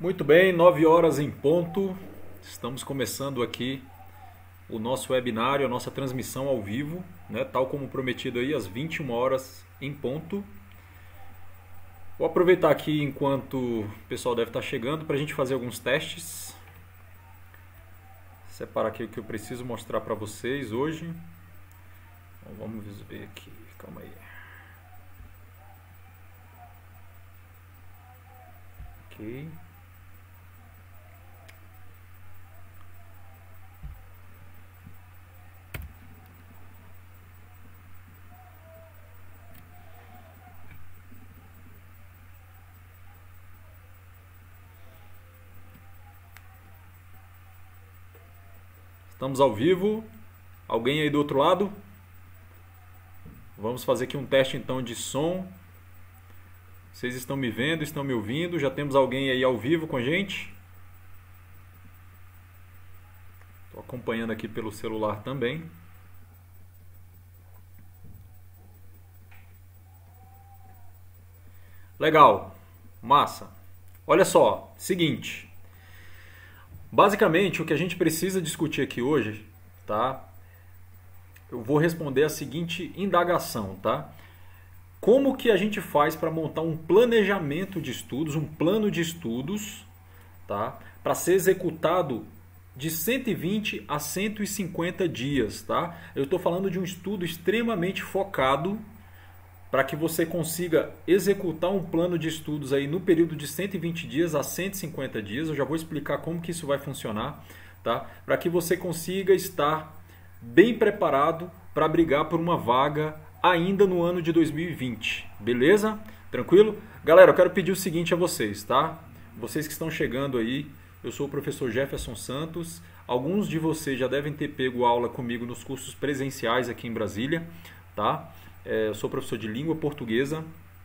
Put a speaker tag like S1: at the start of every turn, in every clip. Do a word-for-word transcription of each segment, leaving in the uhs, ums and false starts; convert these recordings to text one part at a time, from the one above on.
S1: Muito bem, nove horas em ponto. Estamos começando aqui o nosso webinário, a nossa transmissão ao vivo, né? Tal como prometido aí, às vinte e uma horas em ponto. Vou aproveitar aqui enquanto o pessoal deve estar chegando para a gente fazer alguns testes. Separar aqui o que eu preciso mostrar para vocês hoje. Então, vamos ver aqui, calma aí. Ok. Estamos ao vivo. Alguém aí do outro lado? Vamos fazer aqui um teste então de som. Vocês estão me vendo, estão me ouvindo? Já temos alguém aí ao vivo com a gente? Estou acompanhando aqui pelo celular também. Legal, massa. Olha só, seguinte. Basicamente, o que a gente precisa discutir aqui hoje, tá? Eu vou responder a seguinte indagação, tá? Como que a gente faz para montar um planejamento de estudos, um plano de estudos, tá? Para ser executado de cento e vinte a cento e cinquenta dias, tá? Eu estou falando de um estudo extremamente focado para que você consiga executar um plano de estudos aí no período de cento e vinte dias a cento e cinquenta dias. Eu já vou explicar como que isso vai funcionar, tá? Para que você consiga estar bem preparado para brigar por uma vaga ainda no ano de dois mil e vinte, beleza? Tranquilo? Galera, eu quero pedir o seguinte a vocês, tá? Vocês que estão chegando aí, eu sou o professor Jefferson Santos. Alguns de vocês já devem ter pego aula comigo nos cursos presenciais aqui em Brasília, tá? É, eu sou professor de língua portuguesa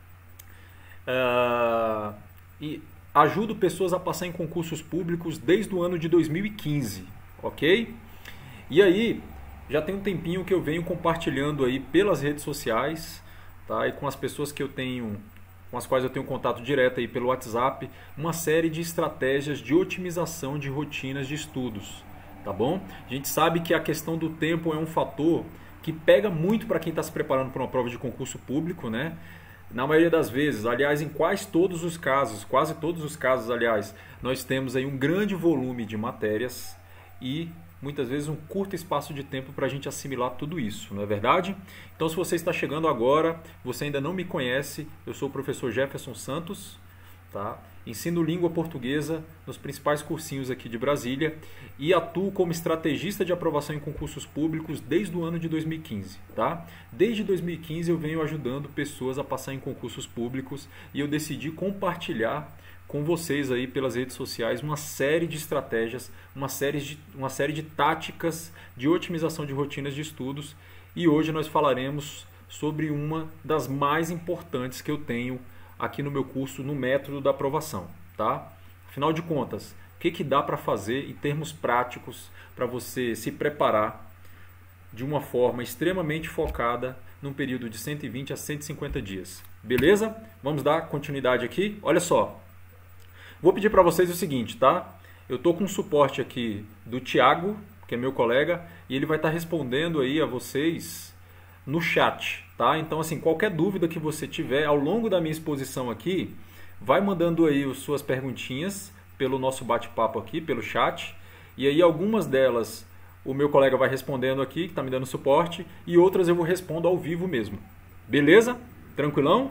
S1: uh, e ajudo pessoas a passar em concursos públicos desde o ano de dois mil e quinze, ok? E aí, já tem um tempinho que eu venho compartilhando aí pelas redes sociais, tá? E com as pessoas que eu tenho, com as quais eu tenho contato direto aí pelo WhatsApp, uma série de estratégias de otimização de rotinas de estudos, tá bom? A gente sabe que a questão do tempo é um fator que pega muito para quem está se preparando para uma prova de concurso público, né? Na maioria das vezes, aliás, em quase todos os casos, quase todos os casos, aliás, nós temos aí um grande volume de matérias e muitas vezes um curto espaço de tempo para a gente assimilar tudo isso, não é verdade? Então, se você está chegando agora, você ainda não me conhece, eu sou o professor Jefferson Santos, tá? Ensino língua portuguesa nos principais cursinhos aqui de Brasília e atuo como estrategista de aprovação em concursos públicos desde o ano de dois mil e quinze, tá? Desde dois mil e quinze eu venho ajudando pessoas a passar em concursos públicos e eu decidi compartilhar com vocês aí pelas redes sociais uma série de estratégias, uma série de, uma série de táticas de otimização de rotinas de estudos e hoje nós falaremos sobre uma das mais importantes que eu tenho aqui no meu curso no método da aprovação, tá? Afinal de contas, o que, que dá para fazer em termos práticos para você se preparar de uma forma extremamente focada num período de cento e vinte a cento e cinquenta dias, beleza? Vamos dar continuidade aqui? Olha só, vou pedir para vocês o seguinte, tá? Eu tô com um suporte aqui do Thiago, que é meu colega, e ele vai estar respondendo aí a vocês no chat, tá? Então, assim, qualquer dúvida que você tiver ao longo da minha exposição aqui, vai mandando aí as suas perguntinhas pelo nosso bate-papo aqui, pelo chat, e aí algumas delas o meu colega vai respondendo aqui, que está me dando suporte, e outras eu vou respondo ao vivo mesmo. Beleza? Tranquilão?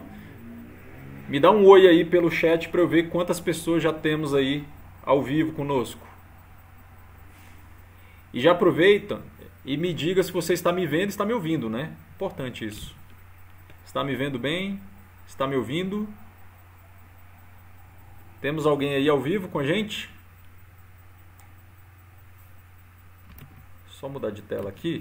S1: Me dá um oi aí pelo chat para eu ver quantas pessoas já temos aí ao vivo conosco. E já aproveita e me diga se você está me vendo e está me ouvindo, né? Importante isso. Está me vendo bem? Está me ouvindo? Temos alguém aí ao vivo com a gente? Só mudar de tela aqui.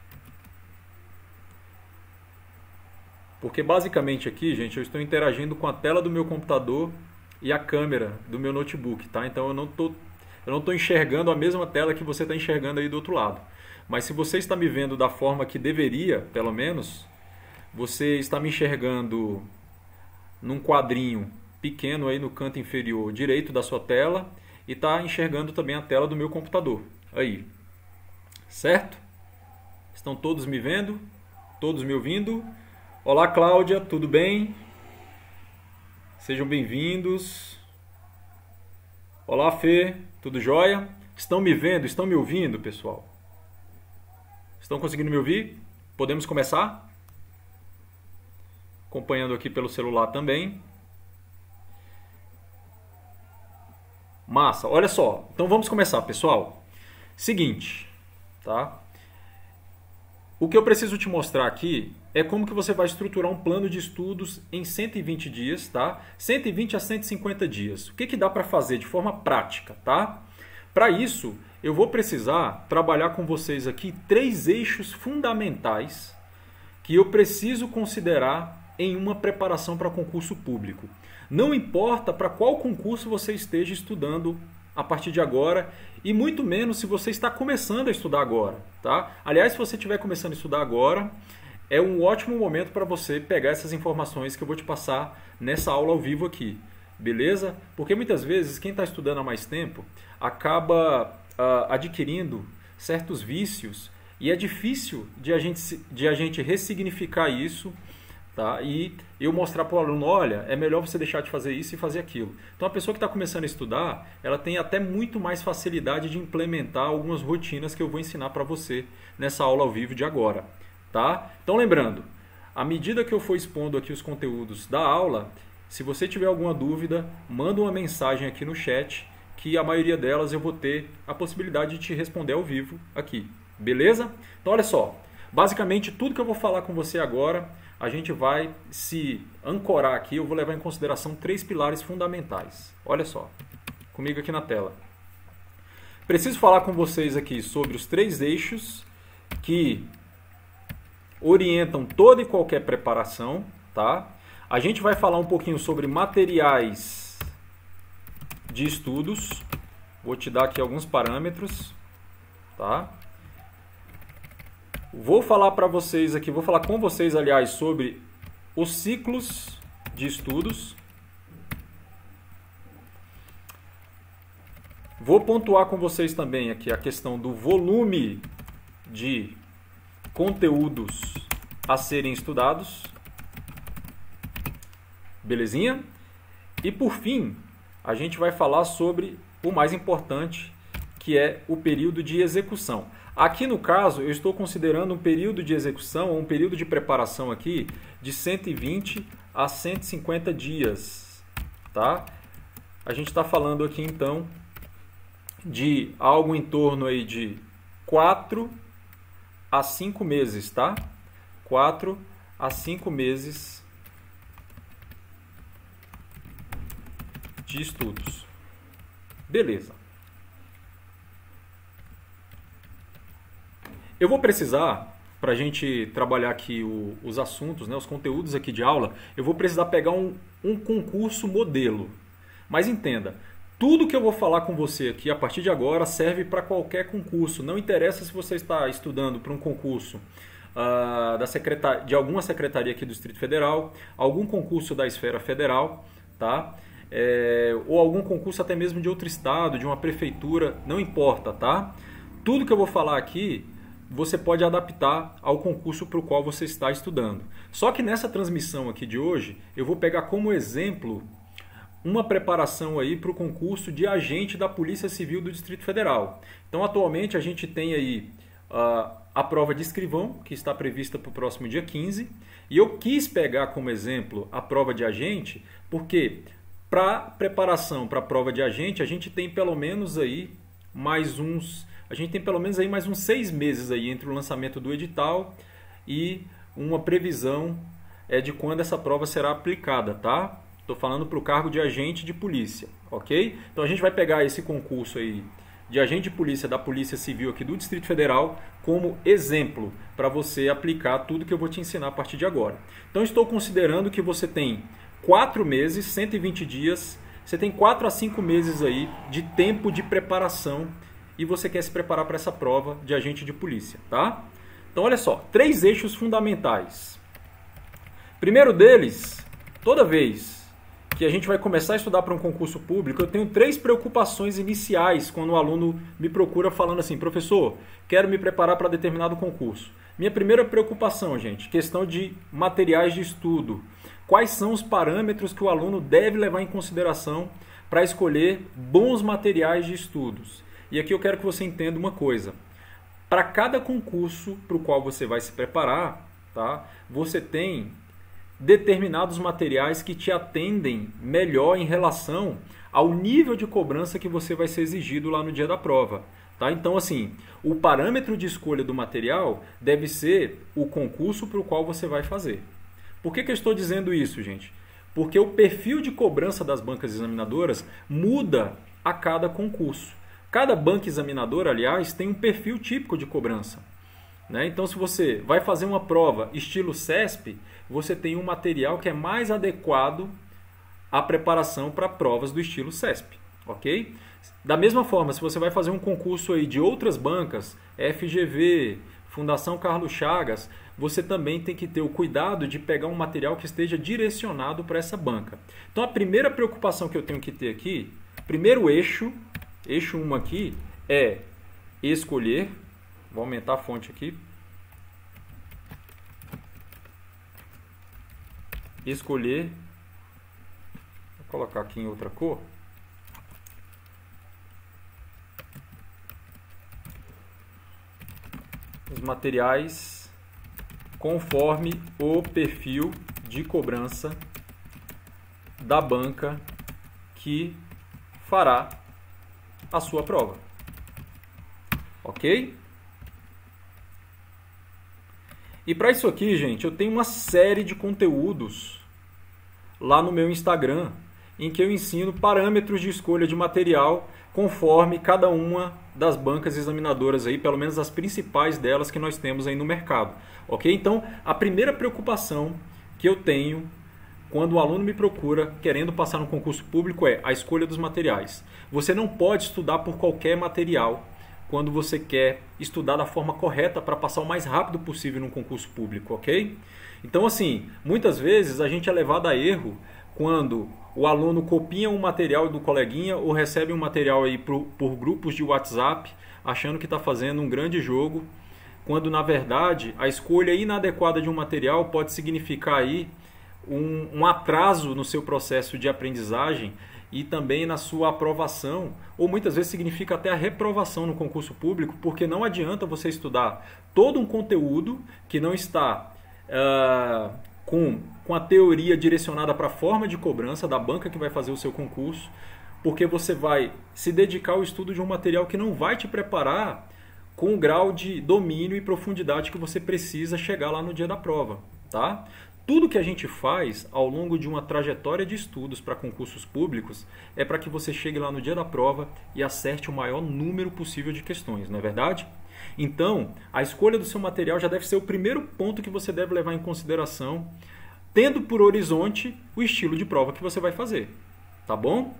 S1: Porque basicamente aqui, gente, eu estou interagindo com a tela do meu computador e a câmera do meu notebook, tá? Então eu não tô, eu não tô enxergando a mesma tela que você está enxergando aí do outro lado. Mas se você está me vendo da forma que deveria, pelo menos, você está me enxergando num quadrinho pequeno aí no canto inferior direito da sua tela e está enxergando também a tela do meu computador. Aí, certo? Estão todos me vendo? Todos me ouvindo? Olá, Cláudia, tudo bem? Sejam bem-vindos. Olá, Fê, tudo jóia? Estão me vendo? Estão me ouvindo, pessoal? Estão conseguindo me ouvir? Podemos começar? Acompanhando aqui pelo celular também. Massa, olha só. Então vamos começar, pessoal. Seguinte, tá? O que eu preciso te mostrar aqui é como que você vai estruturar um plano de estudos em cento e vinte dias, tá? cento e vinte a cento e cinquenta dias. O que que dá para fazer de forma prática, tá? Para isso, eu vou precisar trabalhar com vocês aqui três eixos fundamentais que eu preciso considerar em uma preparação para concurso público. Não importa para qual concurso você esteja estudando a partir de agora e muito menos se você está começando a estudar agora, tá? Aliás, se você estiver começando a estudar agora, é um ótimo momento para você pegar essas informações que eu vou te passar nessa aula ao vivo aqui, beleza? Porque muitas vezes quem está estudando há mais tempo acaba uh, adquirindo certos vícios e é difícil de a gente, de a gente ressignificar isso. Tá? E eu mostrar para o aluno, olha, é melhor você deixar de fazer isso e fazer aquilo. Então a pessoa que está começando a estudar, ela tem até muito mais facilidade de implementar algumas rotinas que eu vou ensinar para você nessa aula ao vivo de agora. Tá? Então lembrando, à medida que eu for expondo aqui os conteúdos da aula, se você tiver alguma dúvida, manda uma mensagem aqui no chat, que a maioria delas eu vou ter a possibilidade de te responder ao vivo aqui. Beleza? Então olha só, basicamente tudo que eu vou falar com você agora, a gente vai se ancorar aqui, eu vou levar em consideração três pilares fundamentais. Olha só, comigo aqui na tela. Preciso falar com vocês aqui sobre os três eixos que orientam toda e qualquer preparação, tá? A gente vai falar um pouquinho sobre materiais de estudos. Vou te dar aqui alguns parâmetros, tá? Vou falar para vocês aqui, vou falar com vocês, aliás, sobre os ciclos de estudos. Vou pontuar com vocês também aqui a questão do volume de conteúdos a serem estudados. Belezinha? E por fim, a gente vai falar sobre o mais importante, que é o período de execução. Aqui no caso, eu estou considerando um período de execução, um período de preparação aqui de cento e vinte a cento e cinquenta dias, tá? A gente está falando aqui então de algo em torno aí de quatro a cinco meses, tá? quatro a cinco meses de estudos. Beleza. Eu vou precisar, para a gente trabalhar aqui o, os assuntos, né, os conteúdos aqui de aula, eu vou precisar pegar um, um concurso modelo. Mas entenda, tudo que eu vou falar com você aqui a partir de agora serve para qualquer concurso. Não interessa se você está estudando para um concurso uh, da secretar... de alguma secretaria aqui do Distrito Federal, algum concurso da esfera federal, tá? É... ou algum concurso até mesmo de outro estado, de uma prefeitura, não importa, tá? Tudo que eu vou falar aqui você pode adaptar ao concurso para o qual você está estudando. Só que nessa transmissão aqui de hoje, eu vou pegar como exemplo uma preparação aí para o concurso de agente da Polícia Civil do Distrito Federal. Então, atualmente, a gente tem aí uh, a prova de escrivão, que está prevista para o próximo dia quinze, e eu quis pegar como exemplo a prova de agente, porque para preparação para a prova de agente, a gente tem pelo menos aí mais uns... A gente tem pelo menos aí mais uns seis meses aí entre o lançamento do edital e uma previsão é, de quando essa prova será aplicada, tá? Estou falando para o cargo de agente de polícia, ok? Então a gente vai pegar esse concurso aí de agente de polícia da Polícia Civil aqui do Distrito Federal como exemplo para você aplicar tudo que eu vou te ensinar a partir de agora. Então estou considerando que você tem quatro meses, cento e vinte dias, você tem quatro a cinco meses aí de tempo de preparação e você quer se preparar para essa prova de agente de polícia, tá? Então, olha só, três eixos fundamentais. Primeiro deles, toda vez que a gente vai começar a estudar para um concurso público, eu tenho três preocupações iniciais quando o aluno me procura falando assim, professor, quero me preparar para determinado concurso. Minha primeira preocupação, gente, questão de materiais de estudo. Quais são os parâmetros que o aluno deve levar em consideração para escolher bons materiais de estudos? E aqui eu quero que você entenda uma coisa. Para cada concurso para o qual você vai se preparar, tá, você tem determinados materiais que te atendem melhor em relação ao nível de cobrança que você vai ser exigido lá no dia da prova. Tá? Então, assim, o parâmetro de escolha do material deve ser o concurso para o qual você vai fazer. Por que que eu estou dizendo isso, gente? Porque o perfil de cobrança das bancas examinadoras muda a cada concurso. Cada banca examinadora, aliás, tem um perfil típico de cobrança. Né? Então, se você vai fazer uma prova estilo CESP, você tem um material que é mais adequado à preparação para provas do estilo CESP. Ok? Da mesma forma, se você vai fazer um concurso aí de outras bancas, F G V, Fundação Carlos Chagas, você também tem que ter o cuidado de pegar um material que esteja direcionado para essa banca. Então, a primeira preocupação que eu tenho que ter aqui, primeiro eixo, eixo um aqui, é escolher, vou aumentar a fonte aqui, escolher, vou colocar aqui em outra cor, os materiais conforme o perfil de cobrança da banca que fará a sua prova. Ok? E para isso aqui, gente, eu tenho uma série de conteúdos lá no meu Instagram em que eu ensino parâmetros de escolha de material conforme cada uma das bancas examinadoras aí, pelo menos as principais delas que nós temos aí no mercado. Ok? Então, a primeira preocupação que eu tenho quando o aluno me procura querendo passar no concurso público é a escolha dos materiais. Você não pode estudar por qualquer material quando você quer estudar da forma correta para passar o mais rápido possível no concurso público, ok? Então, assim, muitas vezes a gente é levado a erro quando o aluno copia um material do coleguinha ou recebe um material aí por, por grupos de WhatsApp, achando que está fazendo um grande jogo, quando na verdade a escolha inadequada de um material pode significar aí um, um atraso no seu processo de aprendizagem e também na sua aprovação, ou muitas vezes significa até a reprovação no concurso público, porque não adianta você estudar todo um conteúdo que não está uh, com, com a teoria direcionada para a forma de cobrança da banca que vai fazer o seu concurso, porque você vai se dedicar ao estudo de um material que não vai te preparar com o grau de domínio e profundidade que você precisa chegar lá no dia da prova, tá? Tudo que a gente faz ao longo de uma trajetória de estudos para concursos públicos é para que você chegue lá no dia da prova e acerte o maior número possível de questões, não é verdade? Então, a escolha do seu material já deve ser o primeiro ponto que você deve levar em consideração, tendo por horizonte o estilo de prova que você vai fazer, tá bom?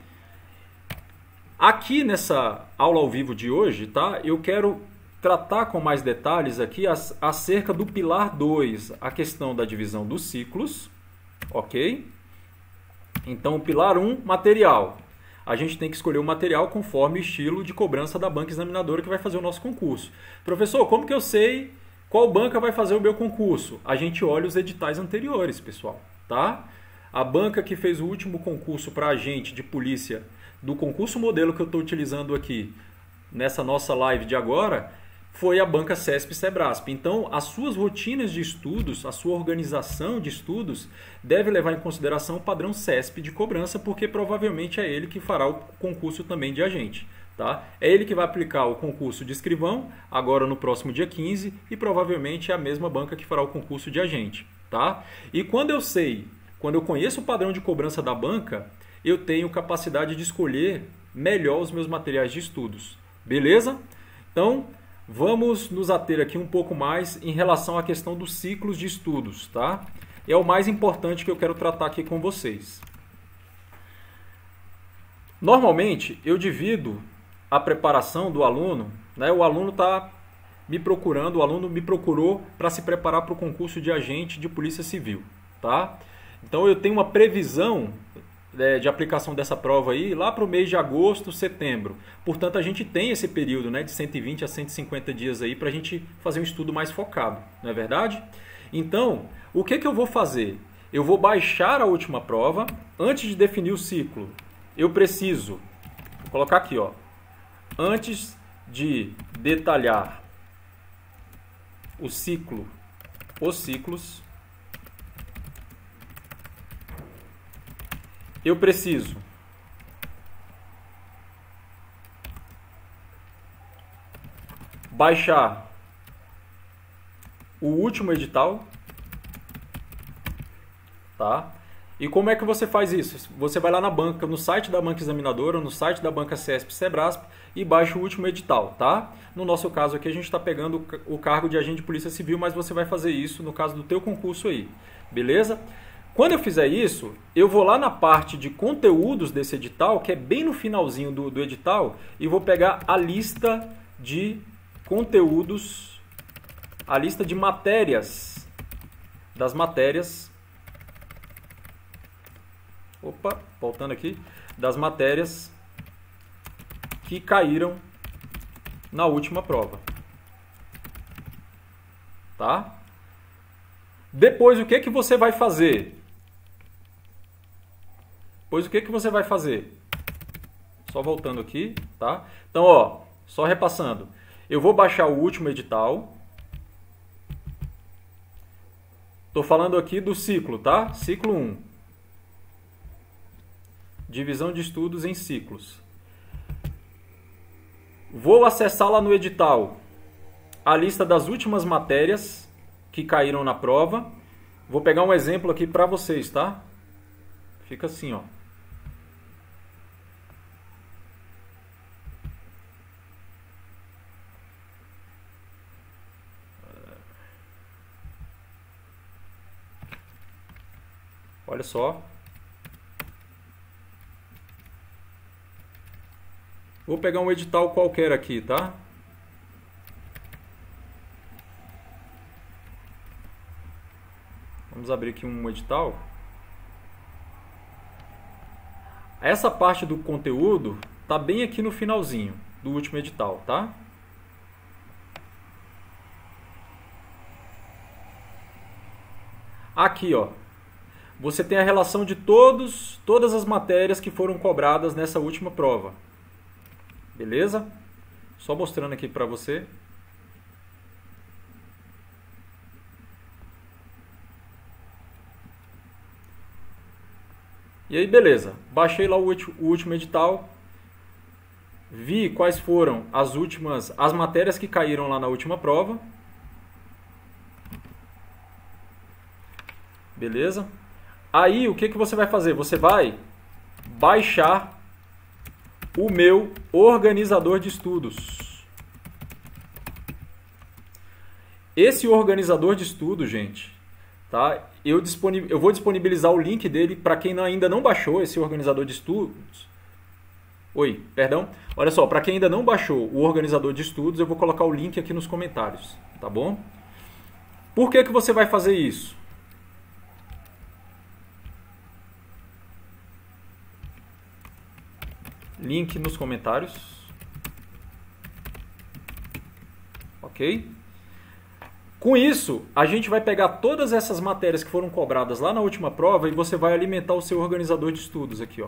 S1: Aqui nessa aula ao vivo de hoje, tá? Eu quero tratar com mais detalhes aqui acerca do pilar dois, a questão da divisão dos ciclos, ok? Então, o pilar um, material. A gente tem que escolher o material conforme o estilo de cobrança da banca examinadora que vai fazer o nosso concurso. Professor, como que eu sei qual banca vai fazer o meu concurso? A gente olha os editais anteriores, pessoal, tá? A banca que fez o último concurso para agente de polícia do concurso modelo que eu estou utilizando aqui nessa nossa live de agora foi a banca CESP-Sebrasp. Então, as suas rotinas de estudos, a sua organização de estudos deve levar em consideração o padrão CESP de cobrança, porque provavelmente é ele que fará o concurso também de agente. Tá? É ele que vai aplicar o concurso de escrivão, agora no próximo dia quinze, e provavelmente é a mesma banca que fará o concurso de agente. Tá? E quando eu sei, quando eu conheço o padrão de cobrança da banca, eu tenho capacidade de escolher melhor os meus materiais de estudos. Beleza? Então, vamos nos ater aqui um pouco mais em relação à questão dos ciclos de estudos, tá? É o mais importante que eu quero tratar aqui com vocês. Normalmente, eu divido a preparação do aluno, né? O aluno está me procurando, o aluno me procurou para se preparar para o concurso de agente de polícia civil, tá? Então, eu tenho uma previsão é, de aplicação dessa prova aí lá para o mês de agosto, setembro. Portanto, a gente tem esse período, né, de cento e vinte a cento e cinquenta dias aí para a gente fazer um estudo mais focado, não é verdade? Então, o que, que eu vou fazer? Eu vou baixar a última prova. Antes de definir o ciclo, eu preciso, vou colocar aqui, ó, antes de detalhar o ciclo, os ciclos, eu preciso baixar o último edital, tá? E como é que você faz isso? Você vai lá na banca, no site da banca examinadora, no site da banca CESP, Sebrasp e baixa o último edital, tá? No nosso caso aqui a gente está pegando o cargo de agente de polícia civil, mas você vai fazer isso no caso do teu concurso aí, beleza? Quando eu fizer isso, eu vou lá na parte de conteúdos desse edital, que é bem no finalzinho do, do edital, e vou pegar a lista de conteúdos, a lista de matérias, das matérias, opa, voltando aqui, das matérias que caíram na última prova, tá? Depois, o que que você vai fazer? Pois o que que você vai fazer? Só voltando aqui, tá? Então, ó, só repassando. Eu vou baixar o último edital. Tô falando aqui do ciclo, tá? Ciclo um. Divisão de estudos em ciclos. Vou acessar lá no edital a lista das últimas matérias que caíram na prova. Vou pegar um exemplo aqui para vocês, tá? Fica assim, ó. Olha só. Vou pegar um edital qualquer aqui, tá? Vamos abrir aqui um edital. Essa parte do conteúdo tá bem aqui no finalzinho do último edital, tá? Aqui, ó. Você tem a relação de todos, todas as matérias que foram cobradas nessa última prova. Beleza? Só mostrando aqui para você. E aí, beleza. Baixei lá o último edital. Vi quais foram as últimas, as matérias que caíram lá na última prova. Beleza? Aí, o que que você vai fazer? Você vai baixar o meu organizador de estudos. Esse organizador de estudos, gente, tá? Eu, disponib... eu vou disponibilizar o link dele para quem ainda não baixou esse organizador de estudos. Oi, perdão. Olha só, para quem ainda não baixou o organizador de estudos, eu vou colocar o link aqui nos comentários, tá bom? Por que que você vai fazer isso? Link nos comentários. Ok? Com isso, a gente vai pegar todas essas matérias que foram cobradas lá na última prova e você vai alimentar o seu organizador de estudos aqui, ó.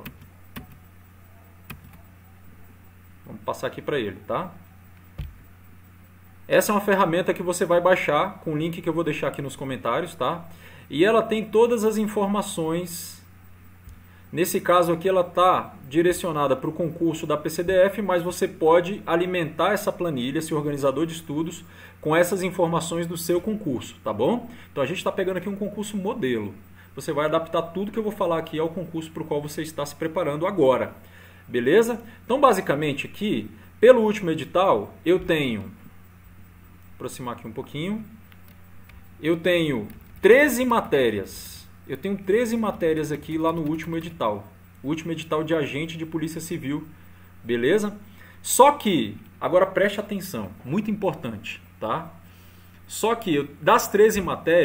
S1: Vamos passar aqui para ele, tá? Essa é uma ferramenta que você vai baixar com o link que eu vou deixar aqui nos comentários, tá? E ela tem todas as informações. Nesse caso aqui ela está direcionada para o concurso da P C D F, mas você pode alimentar essa planilha, esse organizador de estudos, com essas informações do seu concurso, tá bom? Então a gente está pegando aqui um concurso modelo. Você vai adaptar tudo que eu vou falar aqui ao concurso para o qual você está se preparando agora. Beleza? Então basicamente aqui, pelo último edital, eu tenho, vou aproximar aqui um pouquinho, eu tenho treze matérias. Eu tenho treze matérias aqui lá no último edital. O último edital de agente de polícia civil. Beleza? Só que, agora preste atenção, muito importante, tá? Só que das treze matérias,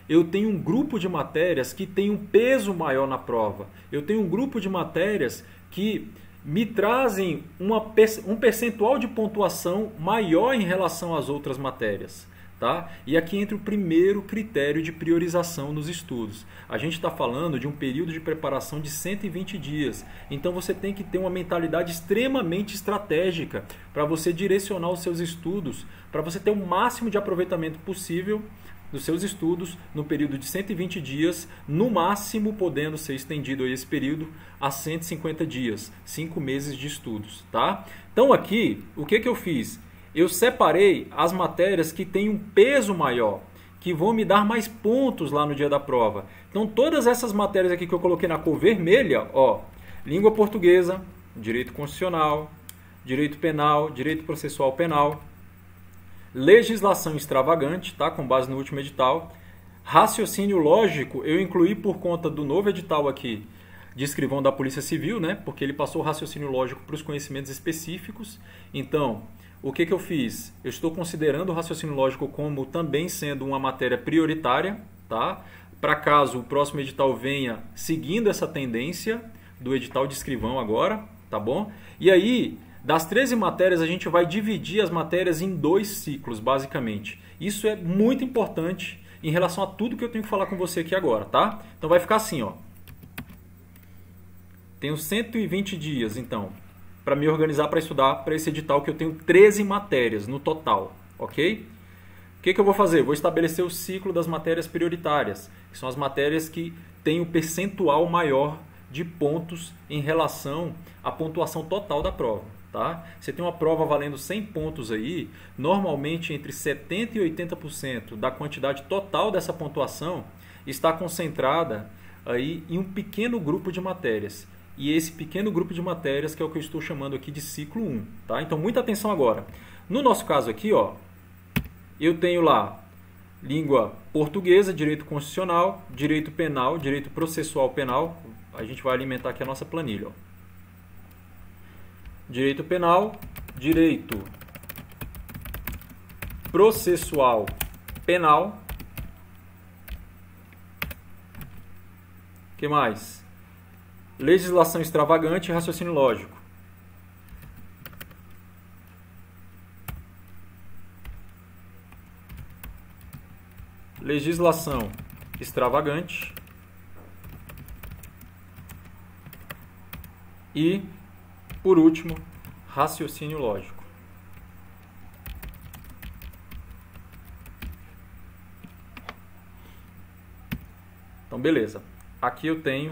S1: eu tenho um grupo de matérias que tem um peso maior na prova. Eu tenho um grupo de matérias que me trazem uma, um percentual de pontuação maior em relação às outras matérias. Tá? E aqui entra o primeiro critério de priorização nos estudos. A gente está falando de um período de preparação de cento e vinte dias. Então você tem que ter uma mentalidade extremamente estratégica para você direcionar os seus estudos, para você ter o máximo de aproveitamento possível dos seus estudos no período de cento e vinte dias, no máximo podendo ser estendido esse período a cento e cinquenta dias, cinco meses de estudos. Tá? Então aqui, o que, que eu fiz? Eu separei as matérias que têm um peso maior, que vão me dar mais pontos lá no dia da prova. Então, todas essas matérias aqui que eu coloquei na cor vermelha, ó, língua portuguesa, direito constitucional, direito penal, direito processual penal, legislação extravagante, tá, com base no último edital, raciocínio lógico, eu incluí por conta do novo edital aqui de escrivão da Polícia Civil, né, porque ele passou o raciocínio lógico para os conhecimentos específicos. Então, o que, que eu fiz? Eu estou considerando o raciocínio lógico como também sendo uma matéria prioritária, tá? Para caso o próximo edital venha seguindo essa tendência do edital de escrivão agora, tá bom? E aí, das treze matérias, a gente vai dividir as matérias em dois ciclos, basicamente. Isso é muito importante em relação a tudo que eu tenho que falar com você aqui agora, tá? Então vai ficar assim, ó. Tenho cento e vinte dias, então, para me organizar para estudar para esse edital que eu tenho treze matérias no total, ok? O que, que eu vou fazer? Vou estabelecer o ciclo das matérias prioritárias, que são as matérias que têm o percentual maior de pontos em relação à pontuação total da prova. Tá? Você tem uma prova valendo cem pontos aí, normalmente entre setenta por cento e oitenta por cento da quantidade total dessa pontuação está concentrada aí em um pequeno grupo de matérias. E esse pequeno grupo de matérias que é o que eu estou chamando aqui de ciclo um. Tá? Então, muita atenção agora. No nosso caso aqui, ó, eu tenho lá língua portuguesa, direito constitucional, direito penal, direito processual penal. A gente vai alimentar aqui a nossa planilha. Ó. Direito penal, direito processual penal. O que mais? Legislação extravagante e raciocínio lógico. Legislação extravagante. E, por último, raciocínio lógico. Então, beleza. Aqui eu tenho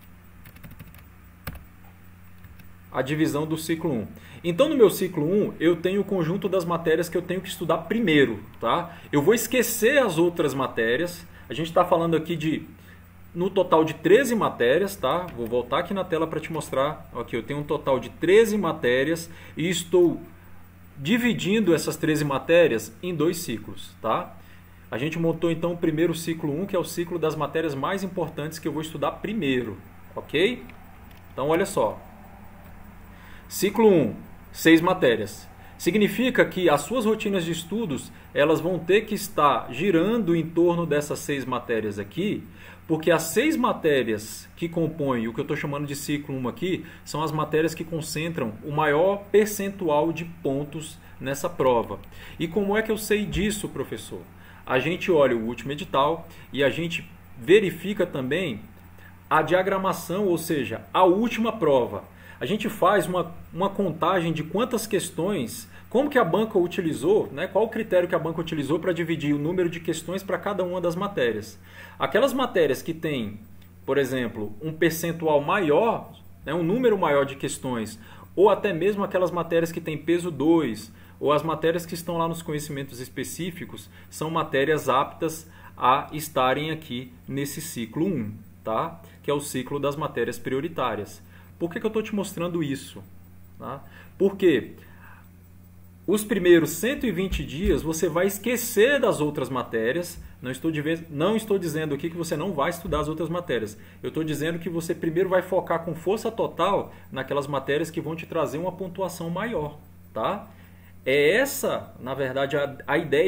S1: a divisão do ciclo um. Então, no meu ciclo um, eu tenho o conjunto das matérias que eu tenho que estudar primeiro. Tá? Eu vou esquecer as outras matérias. A gente está falando aqui de, no total de treze matérias. Tá? Vou voltar aqui na tela para te mostrar. Aqui eu tenho um total de treze matérias e estou dividindo essas treze matérias em dois ciclos. Tá? A gente montou então o primeiro ciclo um, que é o ciclo das matérias mais importantes que eu vou estudar primeiro. Ok? Então, olha só. Ciclo um, seis matérias. Significa que as suas rotinas de estudos elas vão ter que estar girando em torno dessas seis matérias aqui, porque as seis matérias que compõem o que eu estou chamando de ciclo um aqui são as matérias que concentram o maior percentual de pontos nessa prova. E como é que eu sei disso, professor? A gente olha o último edital e a gente verifica também a diagramação, ou seja, a última prova. A gente faz uma, uma contagem de quantas questões, como que a banca utilizou, né? Qual o critério que a banca utilizou para dividir o número de questões para cada uma das matérias. Aquelas matérias que têm, por exemplo, um percentual maior, né? Um número maior de questões, ou até mesmo aquelas matérias que têm peso dois, ou as matérias que estão lá nos conhecimentos específicos, são matérias aptas a estarem aqui nesse ciclo um, tá? Que é o ciclo das matérias prioritárias. Por que, que eu estou te mostrando isso? Tá? Porque os primeiros cento e vinte dias você vai esquecer das outras matérias. Não estou, de vez, não estou dizendo aqui que você não vai estudar as outras matérias. Eu estou dizendo que você primeiro vai focar com força total naquelas matérias que vão te trazer uma pontuação maior. Tá? É essa, na verdade, a, a ideia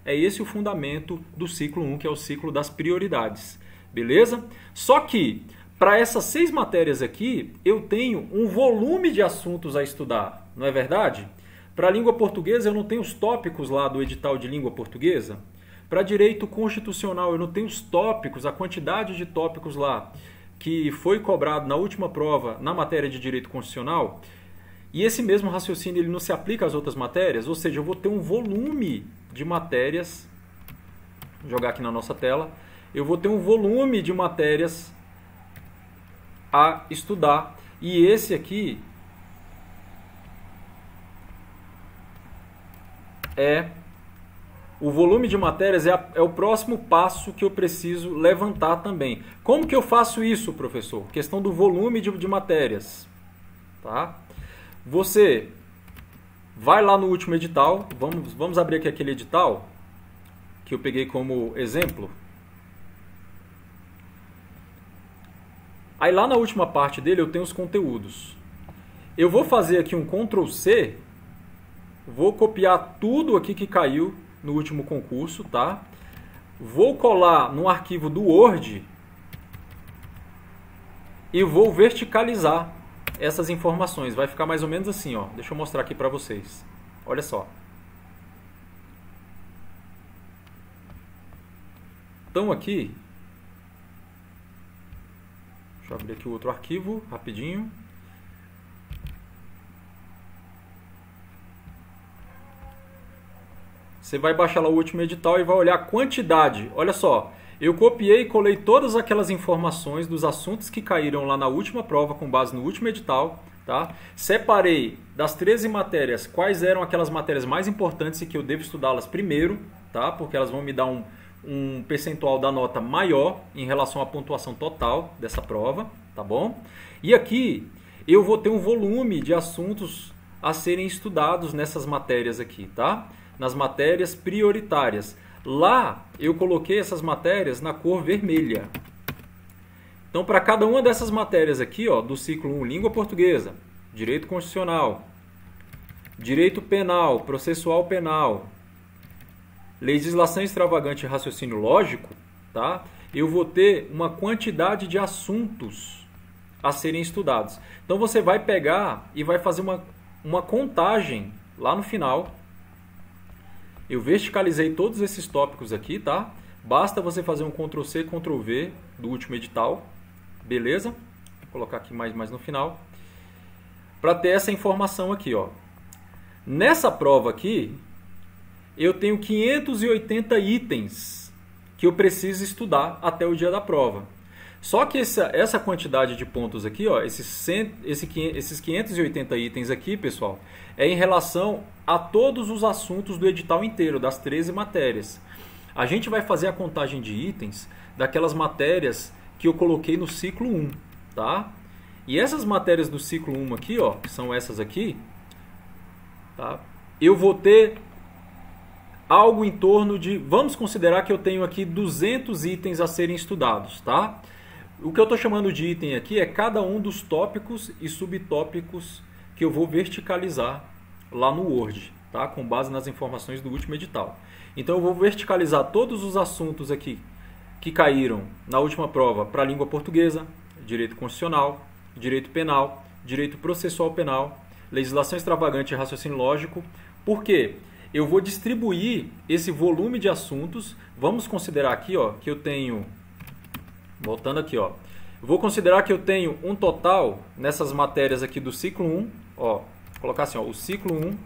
S1: É esse o fundamento do ciclo um, que é o ciclo das prioridades. Beleza? Só que, para essas seis matérias aqui, eu tenho um volume de assuntos a estudar, não é verdade? Para a língua portuguesa, eu não tenho os tópicos lá do edital de língua portuguesa. Para direito constitucional, eu não tenho os tópicos, a quantidade de tópicos lá que foi cobrado na última prova na matéria de direito constitucional. E esse mesmo raciocínio ele não se aplica às outras matérias, ou seja, eu vou ter um volume de matérias, vou jogar aqui na nossa tela, eu vou ter um volume de matérias a estudar. E esse aqui é o volume de matérias, é, a, é o próximo passo que eu preciso levantar também. Como que eu faço isso, professor? Questão do volume de, de matérias. Tá? Você vai lá no último edital, vamos, vamos abrir aqui aquele edital que eu peguei como exemplo. Aí lá na última parte dele eu tenho os conteúdos. Eu vou fazer aqui um control C, vou copiar tudo aqui que caiu no último concurso, tá? Vou colar no arquivo do Word e vou verticalizar essas informações. Vai ficar mais ou menos assim, ó. Deixa eu mostrar aqui para vocês. Olha só. Então aqui, deixa eu abrir aqui o outro arquivo, rapidinho. Você vai baixar lá o último edital e vai olhar a quantidade. Olha só, eu copiei e colei todas aquelas informações dos assuntos que caíram lá na última prova com base no último edital. Tá? Separei das treze matérias quais eram aquelas matérias mais importantes e que eu devo estudá-las primeiro, tá? Porque elas vão me dar um, um percentual da nota maior em relação à pontuação total dessa prova. Tá bom? E aqui eu vou ter um volume de assuntos a serem estudados nessas matérias aqui, tá? Nas matérias prioritárias. Lá eu coloquei essas matérias na cor vermelha. Então, para cada uma dessas matérias aqui, ó, do ciclo um, língua portuguesa, direito constitucional, direito penal, processual penal, legislação extravagante e raciocínio lógico, tá? Eu vou ter uma quantidade de assuntos a serem estudados. Então, você vai pegar e vai fazer uma, uma contagem lá no final. Eu verticalizei todos esses tópicos aqui, tá? Basta você fazer um control C, control V do último edital. Beleza? Vou colocar aqui mais, mais no final. Para ter essa informação aqui, ó. Nessa prova aqui, eu tenho quinhentos e oitenta itens que eu preciso estudar até o dia da prova. Só que essa, essa quantidade de pontos aqui, ó, esses, cem, esse, esses quinhentos e oitenta itens aqui, pessoal, é em relação a todos os assuntos do edital inteiro, das treze matérias. A gente vai fazer a contagem de itens daquelas matérias que eu coloquei no ciclo um, tá? E essas matérias do ciclo um aqui, ó, que são essas aqui, tá? Eu vou ter algo em torno de, vamos considerar que eu tenho aqui duzentos itens a serem estudados, tá? O que eu estou chamando de item aqui é cada um dos tópicos e subtópicos que eu vou verticalizar lá no Word, tá? Com base nas informações do último edital. Então eu vou verticalizar todos os assuntos aqui que caíram na última prova para a língua portuguesa, direito constitucional, direito penal, direito processual penal, legislação extravagante e raciocínio lógico. Por quê? Eu vou distribuir esse volume de assuntos. Vamos considerar aqui, ó, que eu tenho, voltando aqui, ó, vou considerar que eu tenho um total nessas matérias aqui do ciclo um, ó, vou colocar assim, ó, o ciclo um,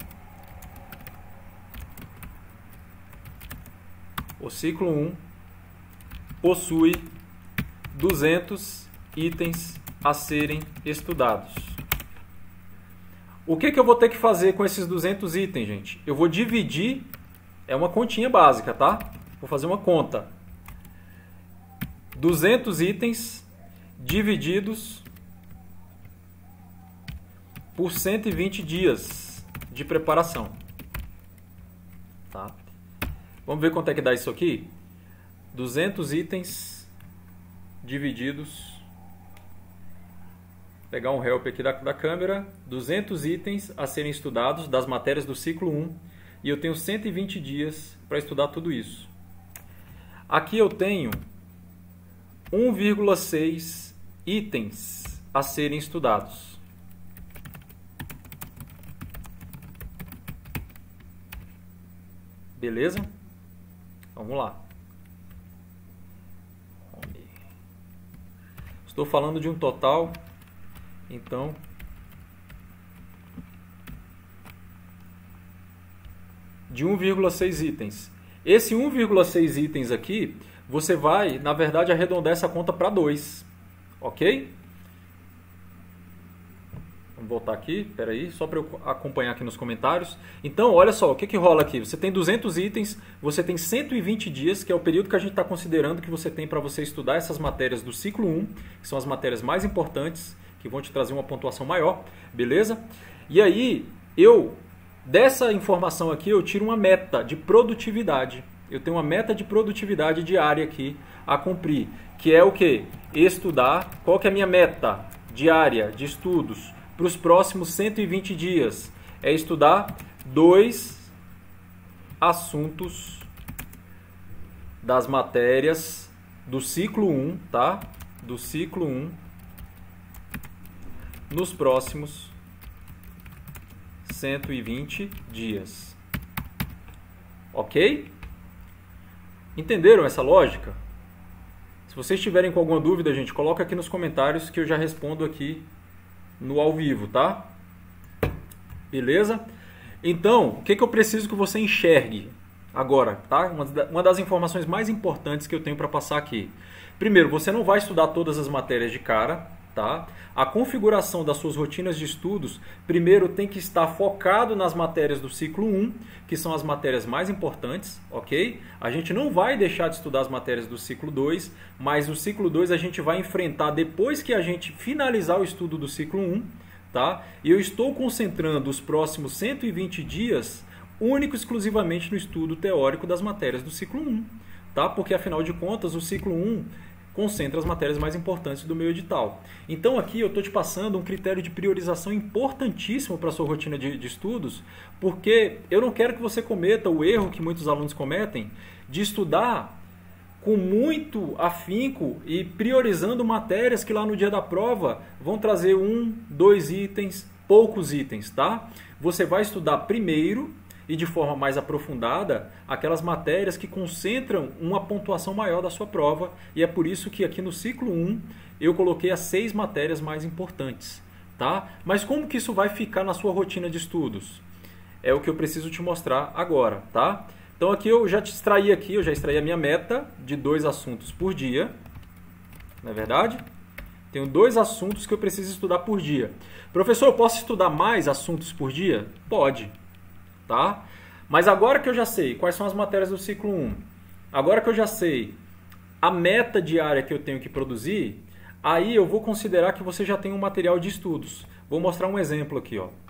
S1: o ciclo um possui duzentos itens a serem estudados. O que que eu vou ter que fazer com esses duzentos itens, gente? Eu vou dividir, é uma continha básica, tá? Vou fazer uma conta. duzentos itens divididos por cento e vinte dias de preparação. Tá? Vamos ver quanto é que dá isso aqui? duzentos itens divididos, pegar um help aqui da, da câmera, duzentos itens a serem estudados das matérias do ciclo um, e eu tenho cento e vinte dias para estudar tudo isso. Aqui eu tenho um vírgula seis itens a serem estudados. Beleza? Vamos lá. Estou falando de um total, então, de um vírgula seis itens. Esse um vírgula seis itens aqui, você vai, na verdade, arredondar essa conta para dois, ok? Vamos voltar aqui, espera aí, só para eu acompanhar aqui nos comentários. Então, olha só, o que, que rola aqui? Você tem duzentos itens, você tem cento e vinte dias, que é o período que a gente está considerando que você tem para você estudar essas matérias do ciclo um, que são as matérias mais importantes, que vão te trazer uma pontuação maior, beleza? E aí, eu, dessa informação aqui, eu tiro uma meta de produtividade. Eu tenho uma meta de produtividade diária aqui a cumprir, que é o quê? Estudar. Qual que é a minha meta diária de estudos para os próximos cento e vinte dias? É estudar dois assuntos das matérias do ciclo um, tá? Do ciclo um nos próximos cento e vinte dias. Ok? Entenderam essa lógica? Se vocês tiverem com alguma dúvida, gente, coloca aqui nos comentários que eu já respondo aqui no ao vivo, tá? Beleza? Então, o que, que eu preciso que você enxergue agora, tá? Uma das informações mais importantes que eu tenho para passar aqui. Primeiro, você não vai estudar todas as matérias de cara, tá? A configuração das suas rotinas de estudos, primeiro tem que estar focado nas matérias do ciclo um, que são as matérias mais importantes, ok? A gente não vai deixar de estudar as matérias do ciclo dois, mas o ciclo dois a gente vai enfrentar depois que a gente finalizar o estudo do ciclo um, tá? E eu estou concentrando os próximos cento e vinte dias único e exclusivamente no estudo teórico das matérias do ciclo um, tá? Porque afinal de contas o ciclo um concentra as matérias mais importantes do meu edital. Então aqui eu estou te passando um critério de priorização importantíssimo para a sua rotina de, de estudos, porque eu não quero que você cometa o erro que muitos alunos cometem de estudar com muito afinco e priorizando matérias que lá no dia da prova vão trazer um, dois itens, poucos itens, tá? Você vai estudar primeiro e de forma mais aprofundada aquelas matérias que concentram uma pontuação maior da sua prova, e é por isso que aqui no ciclo um eu coloquei as seis matérias mais importantes, tá? Mas como que isso vai ficar na sua rotina de estudos? É o que eu preciso te mostrar agora, tá? Então aqui eu já te extraí aqui, eu já extraí a minha meta de dois assuntos por dia, não é verdade? Tenho dois assuntos que eu preciso estudar por dia. Professor, eu posso estudar mais assuntos por dia? Pode. Tá? Mas agora que eu já sei quais são as matérias do ciclo um, agora que eu já sei a meta diária que eu tenho que produzir, aí eu vou considerar que você já tem um material de estudos. Vou mostrar um exemplo aqui, ó.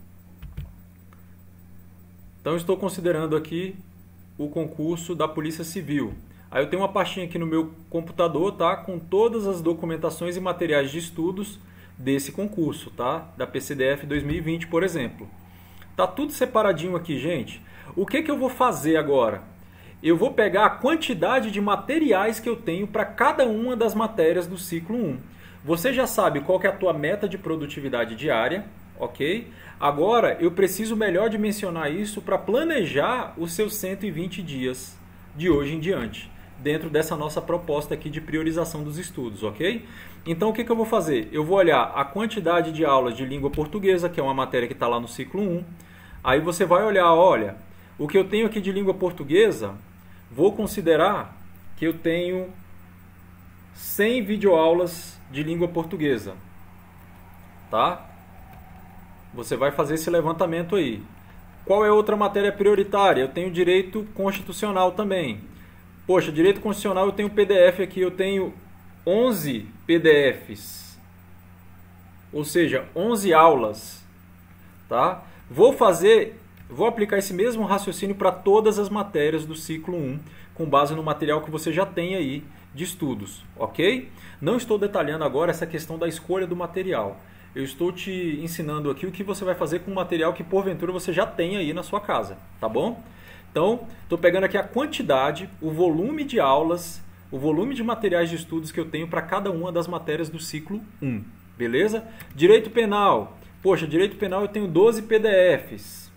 S1: Então eu estou considerando aqui o concurso da Polícia Civil. Aí eu tenho uma pastinha aqui no meu computador, tá? Com todas as documentações e materiais de estudos desse concurso, tá? Da P C D F dois mil e vinte, por exemplo. Tá tudo separadinho aqui, gente. O que que eu vou fazer agora? Eu vou pegar a quantidade de materiais que eu tenho para cada uma das matérias do ciclo um. Você já sabe qual que é a tua meta de produtividade diária, ok? Agora, eu preciso melhor dimensionar isso para planejar os seus cento e vinte dias de hoje em diante, dentro dessa nossa proposta aqui de priorização dos estudos, ok? Então, o que que eu vou fazer? Eu vou olhar a quantidade de aulas de língua portuguesa, que é uma matéria que está lá no ciclo um. Aí você vai olhar, olha, o que eu tenho aqui de língua portuguesa, vou considerar que eu tenho cem videoaulas de língua portuguesa, tá? Você vai fazer esse levantamento aí. Qual é outra matéria prioritária? Eu tenho direito constitucional também. Poxa, direito constitucional eu tenho P D F aqui, eu tenho onze P D Fs, ou seja, onze aulas, tá? Vou fazer, vou aplicar esse mesmo raciocínio para todas as matérias do ciclo um, com base no material que você já tem aí de estudos, ok? Não estou detalhando agora essa questão da escolha do material. eu estou te ensinando aqui o que você vai fazer com o material que porventura você já tem aí na sua casa, tá bom? Então, estou pegando aqui a quantidade, o volume de aulas, o volume de materiais de estudos que eu tenho para cada uma das matérias do ciclo um, beleza? Direito penal. Poxa, direito penal eu tenho doze P D Fs.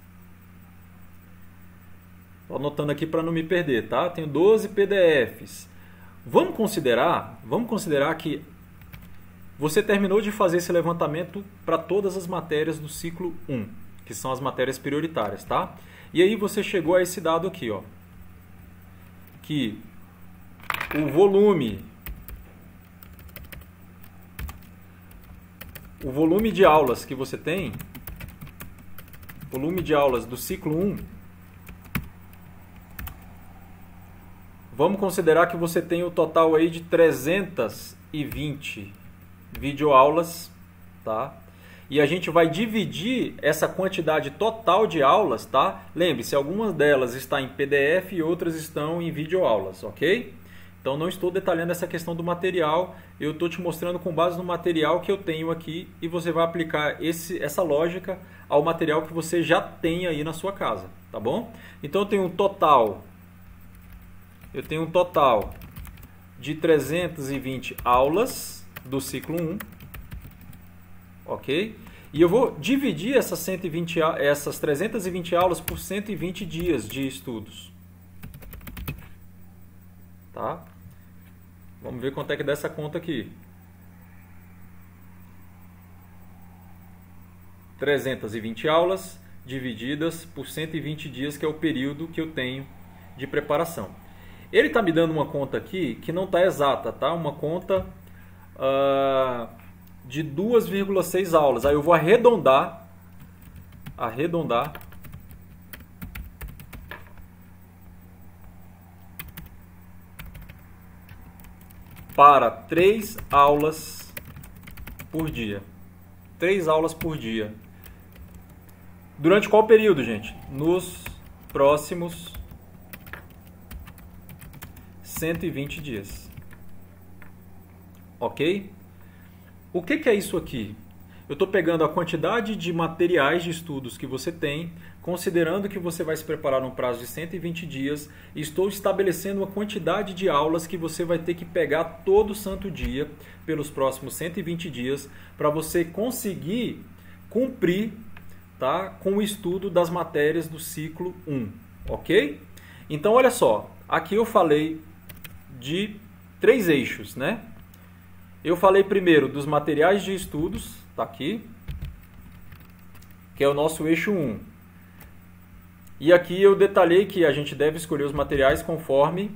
S1: Estou anotando aqui para não me perder, tá? Tenho doze P D Fs. Vamos considerar, vamos considerar que você terminou de fazer esse levantamento para todas as matérias do ciclo um, que são as matérias prioritárias, tá? E aí você chegou a esse dado aqui, ó, que o volume, o volume de aulas que você tem, volume de aulas do ciclo um, vamos considerar que você tem o total aí de trezentas e vinte videoaulas, tá? E a gente vai dividir essa quantidade total de aulas, tá? Lembre-se, algumas delas estão em P D F e outras estão em videoaulas, ok? Então não estou detalhando essa questão do material, eu estou te mostrando com base no material que eu tenho aqui e você vai aplicar esse, essa lógica ao material que você já tem aí na sua casa, tá bom? Então eu tenho um total, eu tenho um total de trezentas e vinte aulas do ciclo um, ok? E eu vou dividir essas, cento e vinte, essas trezentas e vinte aulas por cento e vinte dias de estudos. Tá? Vamos ver quanto é que dá essa conta aqui. trezentas e vinte aulas divididas por cento e vinte dias, que é o período que eu tenho de preparação. Ele está me dando uma conta aqui que não está exata, tá? Uma conta uh, de duas vírgula seis aulas. Aí eu vou arredondar, arredondar para três aulas por dia. três aulas por dia. Durante qual período, gente? Nos próximos cento e vinte dias. Ok? O que, que é isso aqui? Eu estou pegando a quantidade de materiais de estudos que você tem, considerando que você vai se preparar num prazo de cento e vinte dias, e estou estabelecendo uma quantidade de aulas que você vai ter que pegar todo santo dia pelos próximos cento e vinte dias para você conseguir cumprir, tá, com o estudo das matérias do ciclo um, ok? Então, olha só, aqui eu falei de três eixos, né? Eu falei primeiro dos materiais de estudos, tá aqui, que é o nosso eixo um. E aqui eu detalhei que a gente deve escolher os materiais conforme,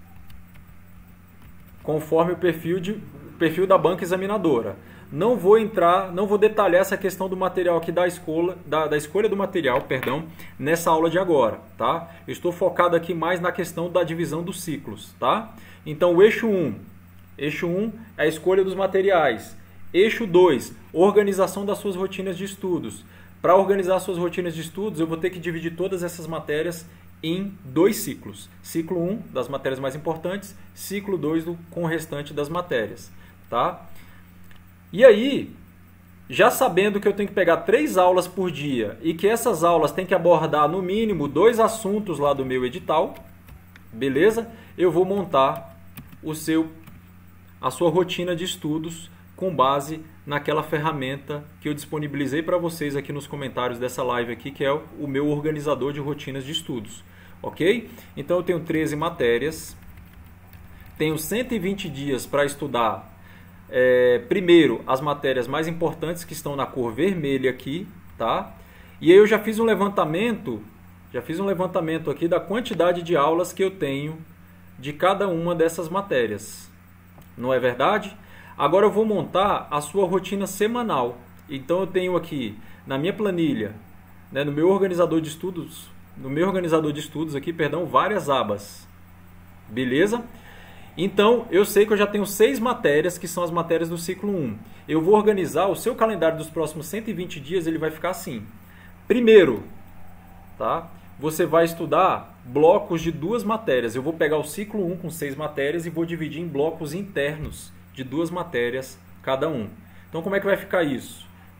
S1: conforme o perfil, de, perfil da banca examinadora. Não vou entrar, não vou detalhar essa questão do material aqui da escolha, da, da escolha do material, perdão, nessa aula de agora, tá? Eu estou focado aqui mais na questão da divisão dos ciclos, tá? Então o eixo um, eixo um é a escolha dos materiais. Eixo dois, organização das suas rotinas de estudos. Para organizar suas rotinas de estudos, eu vou ter que dividir todas essas matérias em dois ciclos. Ciclo um, das matérias mais importantes, ciclo dois, do, com o restante das matérias, tá? E aí, já sabendo que eu tenho que pegar três aulas por dia e que essas aulas têm que abordar no mínimo dois assuntos lá do meu edital, beleza? Eu vou montar o seu, a sua rotina de estudos com base naquela ferramenta que eu disponibilizei para vocês aqui nos comentários dessa live aqui, que é o meu organizador de rotinas de estudos, ok? Então eu tenho treze matérias, tenho cento e vinte dias para estudar, é, primeiro, as matérias mais importantes que estão na cor vermelha aqui, tá? E aí eu já fiz um levantamento, já fiz um levantamento aqui da quantidade de aulas que eu tenho de cada uma dessas matérias, não é verdade? Agora eu vou montar a sua rotina semanal. Então eu tenho aqui na minha planilha, né, no meu organizador de estudos, no meu organizador de estudos aqui, perdão, várias abas. Beleza? Então eu sei que eu já tenho seis matérias que são as matérias do ciclo um. Eu vou organizar o seu calendário dos próximos cento e vinte dias, ele vai ficar assim. Primeiro, tá? Você vai estudar blocos de duas matérias. Eu vou pegar o ciclo um com seis matérias e vou dividir em blocos internos de duas matérias cada um. Então como é que vai ficar isso?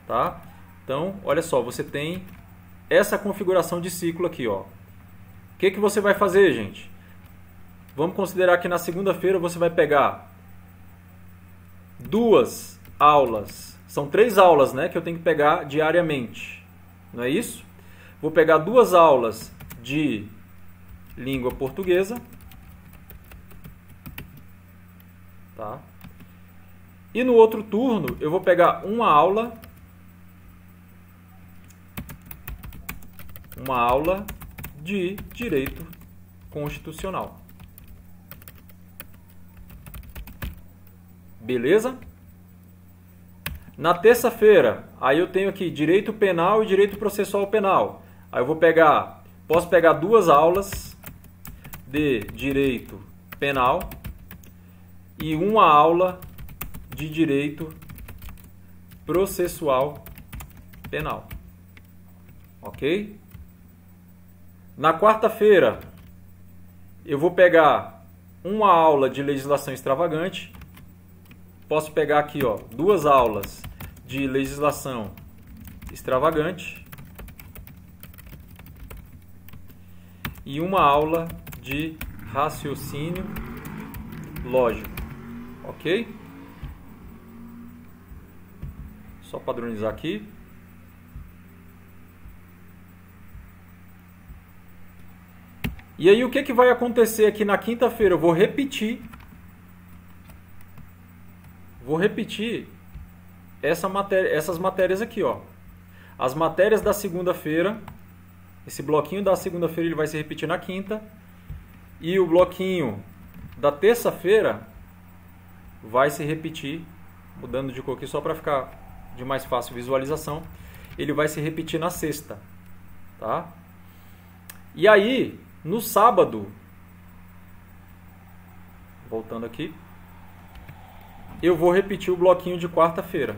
S1: tá? Então, olha só, você tem essa configuração de ciclo aqui, ó. O que que você vai fazer, gente? Vamos considerar que na segunda-feira você vai pegar duas aulas. São três aulas, né, que eu tenho que pegar diariamente. Não é isso? Vou pegar duas aulas de língua portuguesa. Tá? E no outro turno eu vou pegar uma aula, uma aula de direito constitucional. Beleza? Na terça-feira, aí eu tenho aqui direito penal e direito processual penal. Aí eu vou pegar, posso pegar duas aulas de direito penal e uma aula de direito processual penal. Ok? Na quarta-feira, eu vou pegar uma aula de legislação extravagante. Posso pegar aqui, ó, duas aulas de legislação extravagante e uma aula de raciocínio lógico. Ok? Só padronizar aqui. E aí o que, que vai acontecer aqui na quinta-feira? Eu vou repetir. Vou repetir essa matéria, essas matérias aqui, ó. As matérias da segunda-feira. Esse bloquinho da segunda-feira ele vai se repetir na quinta. E o bloquinho da terça-feira vai se repetir, mudando de cor aqui só para ficar de mais fácil visualização, ele vai se repetir na sexta, tá? E aí, no sábado, voltando aqui, eu vou repetir o bloquinho de quarta-feira.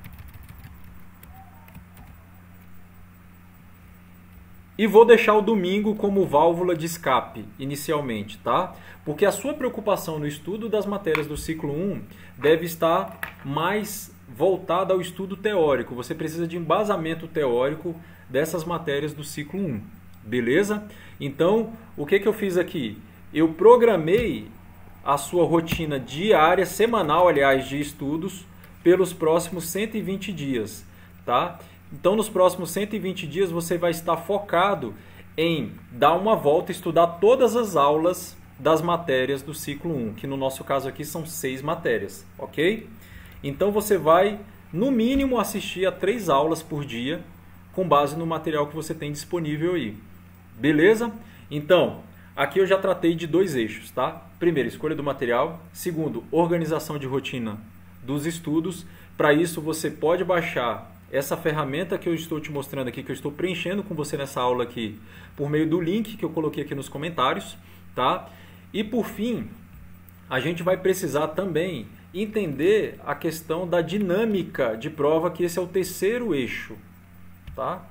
S1: E vou deixar o domingo como válvula de escape, inicialmente, tá? Porque a sua preocupação no estudo das matérias do ciclo um deve estar mais voltada ao estudo teórico. Você precisa de embasamento teórico dessas matérias do ciclo um, beleza? Então, o que que eu fiz aqui? Eu programei a sua rotina diária, semanal, aliás, de estudos, pelos próximos cento e vinte dias, tá? Então, nos próximos cento e vinte dias, você vai estar focado em dar uma volta e estudar todas as aulas das matérias do ciclo um, que no nosso caso aqui são seis matérias, ok? Então, você vai, no mínimo, assistir a três aulas por dia, com base no material que você tem disponível aí. Beleza? Então, aqui eu já tratei de dois eixos, tá? Primeiro, escolha do material. Segundo, organização de rotina dos estudos. Para isso, você pode baixar essa ferramenta que eu estou te mostrando aqui, que eu estou preenchendo com você nessa aula aqui, por meio do link que eu coloquei aqui nos comentários, tá? E por fim, a gente vai precisar também entender a questão da dinâmica de prova, que esse é o terceiro eixo, tá?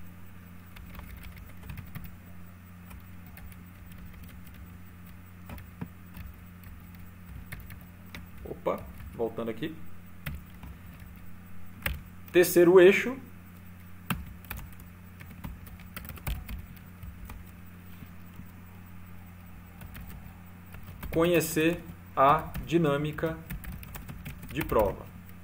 S1: Opa, voltando aqui. Terceiro eixo, conhecer a dinâmica de prova.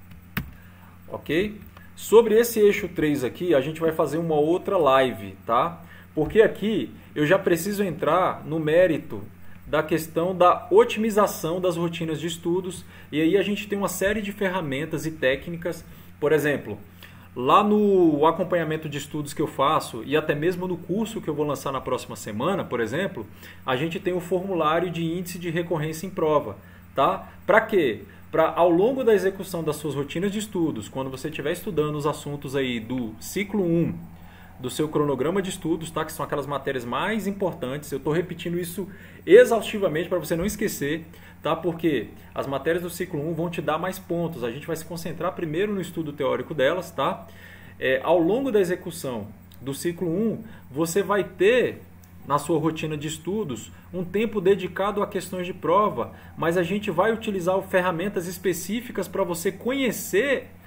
S1: Ok? Sobre esse eixo três aqui, a gente vai fazer uma outra live, tá? Porque aqui eu já preciso entrar no mérito da questão da otimização das rotinas de estudos, e aí a gente tem uma série de ferramentas e técnicas. Por exemplo, lá no acompanhamento de estudos que eu faço e até mesmo no curso que eu vou lançar na próxima semana, por exemplo, a gente tem o formulário de índice de recorrência em prova, tá? Para quê? Para ao longo da execução das suas rotinas de estudos, quando você estiver estudando os assuntos aí do ciclo um, do seu cronograma de estudos, tá? Que são aquelas matérias mais importantes. Eu estou repetindo isso exaustivamente para você não esquecer, tá? Porque as matérias do ciclo um vão te dar mais pontos. A gente vai se concentrar primeiro no estudo teórico delas, tá? É, ao longo da execução do ciclo um, você vai ter na sua rotina de estudos um tempo dedicado a questões de prova, mas a gente vai utilizar ferramentas específicas para você conhecer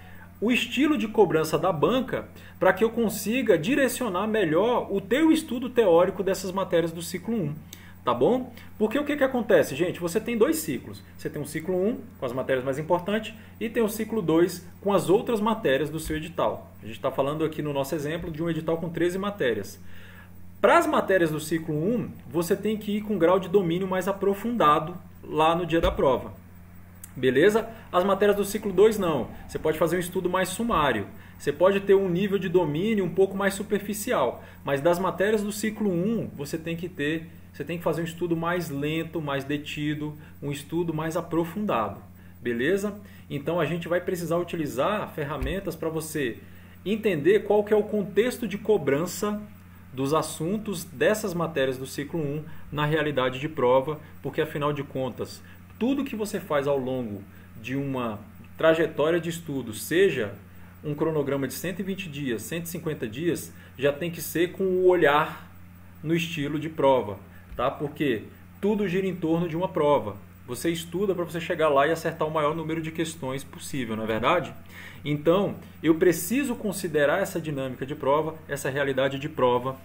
S1: o estilo de cobrança da banca para que eu consiga direcionar melhor o teu estudo teórico dessas matérias do ciclo um. Tá bom? Porque o que, que acontece, gente? Você tem dois ciclos. Você tem um ciclo um com as matérias mais importantes e tem o ciclo dois com as outras matérias do seu edital. A gente está falando aqui no nosso exemplo de um edital com treze matérias. Para as matérias do ciclo um, você tem que ir com um grau de domínio mais aprofundado lá no dia da prova. Beleza? As matérias do ciclo dois não. Você pode fazer um estudo mais sumário. Você pode ter um nível de domínio um pouco mais superficial. Mas das matérias do ciclo um, você tem que ter, você tem que fazer um estudo mais lento, mais detido, um estudo mais aprofundado. Beleza? Então a gente vai precisar utilizar ferramentas para você entender qual que é o contexto de cobrança dos assuntos dessas matérias do ciclo um na realidade de prova, porque afinal de contas, tudo que você faz ao longo de uma trajetória de estudo, seja um cronograma de cento e vinte dias, cento e cinquenta dias, já tem que ser com o olhar no estilo de prova, tá? Porque tudo gira em torno de uma prova. Você estuda para você chegar lá e acertar o maior número de questões possível, não é verdade? Então, eu preciso considerar essa dinâmica de prova, essa realidade de prova,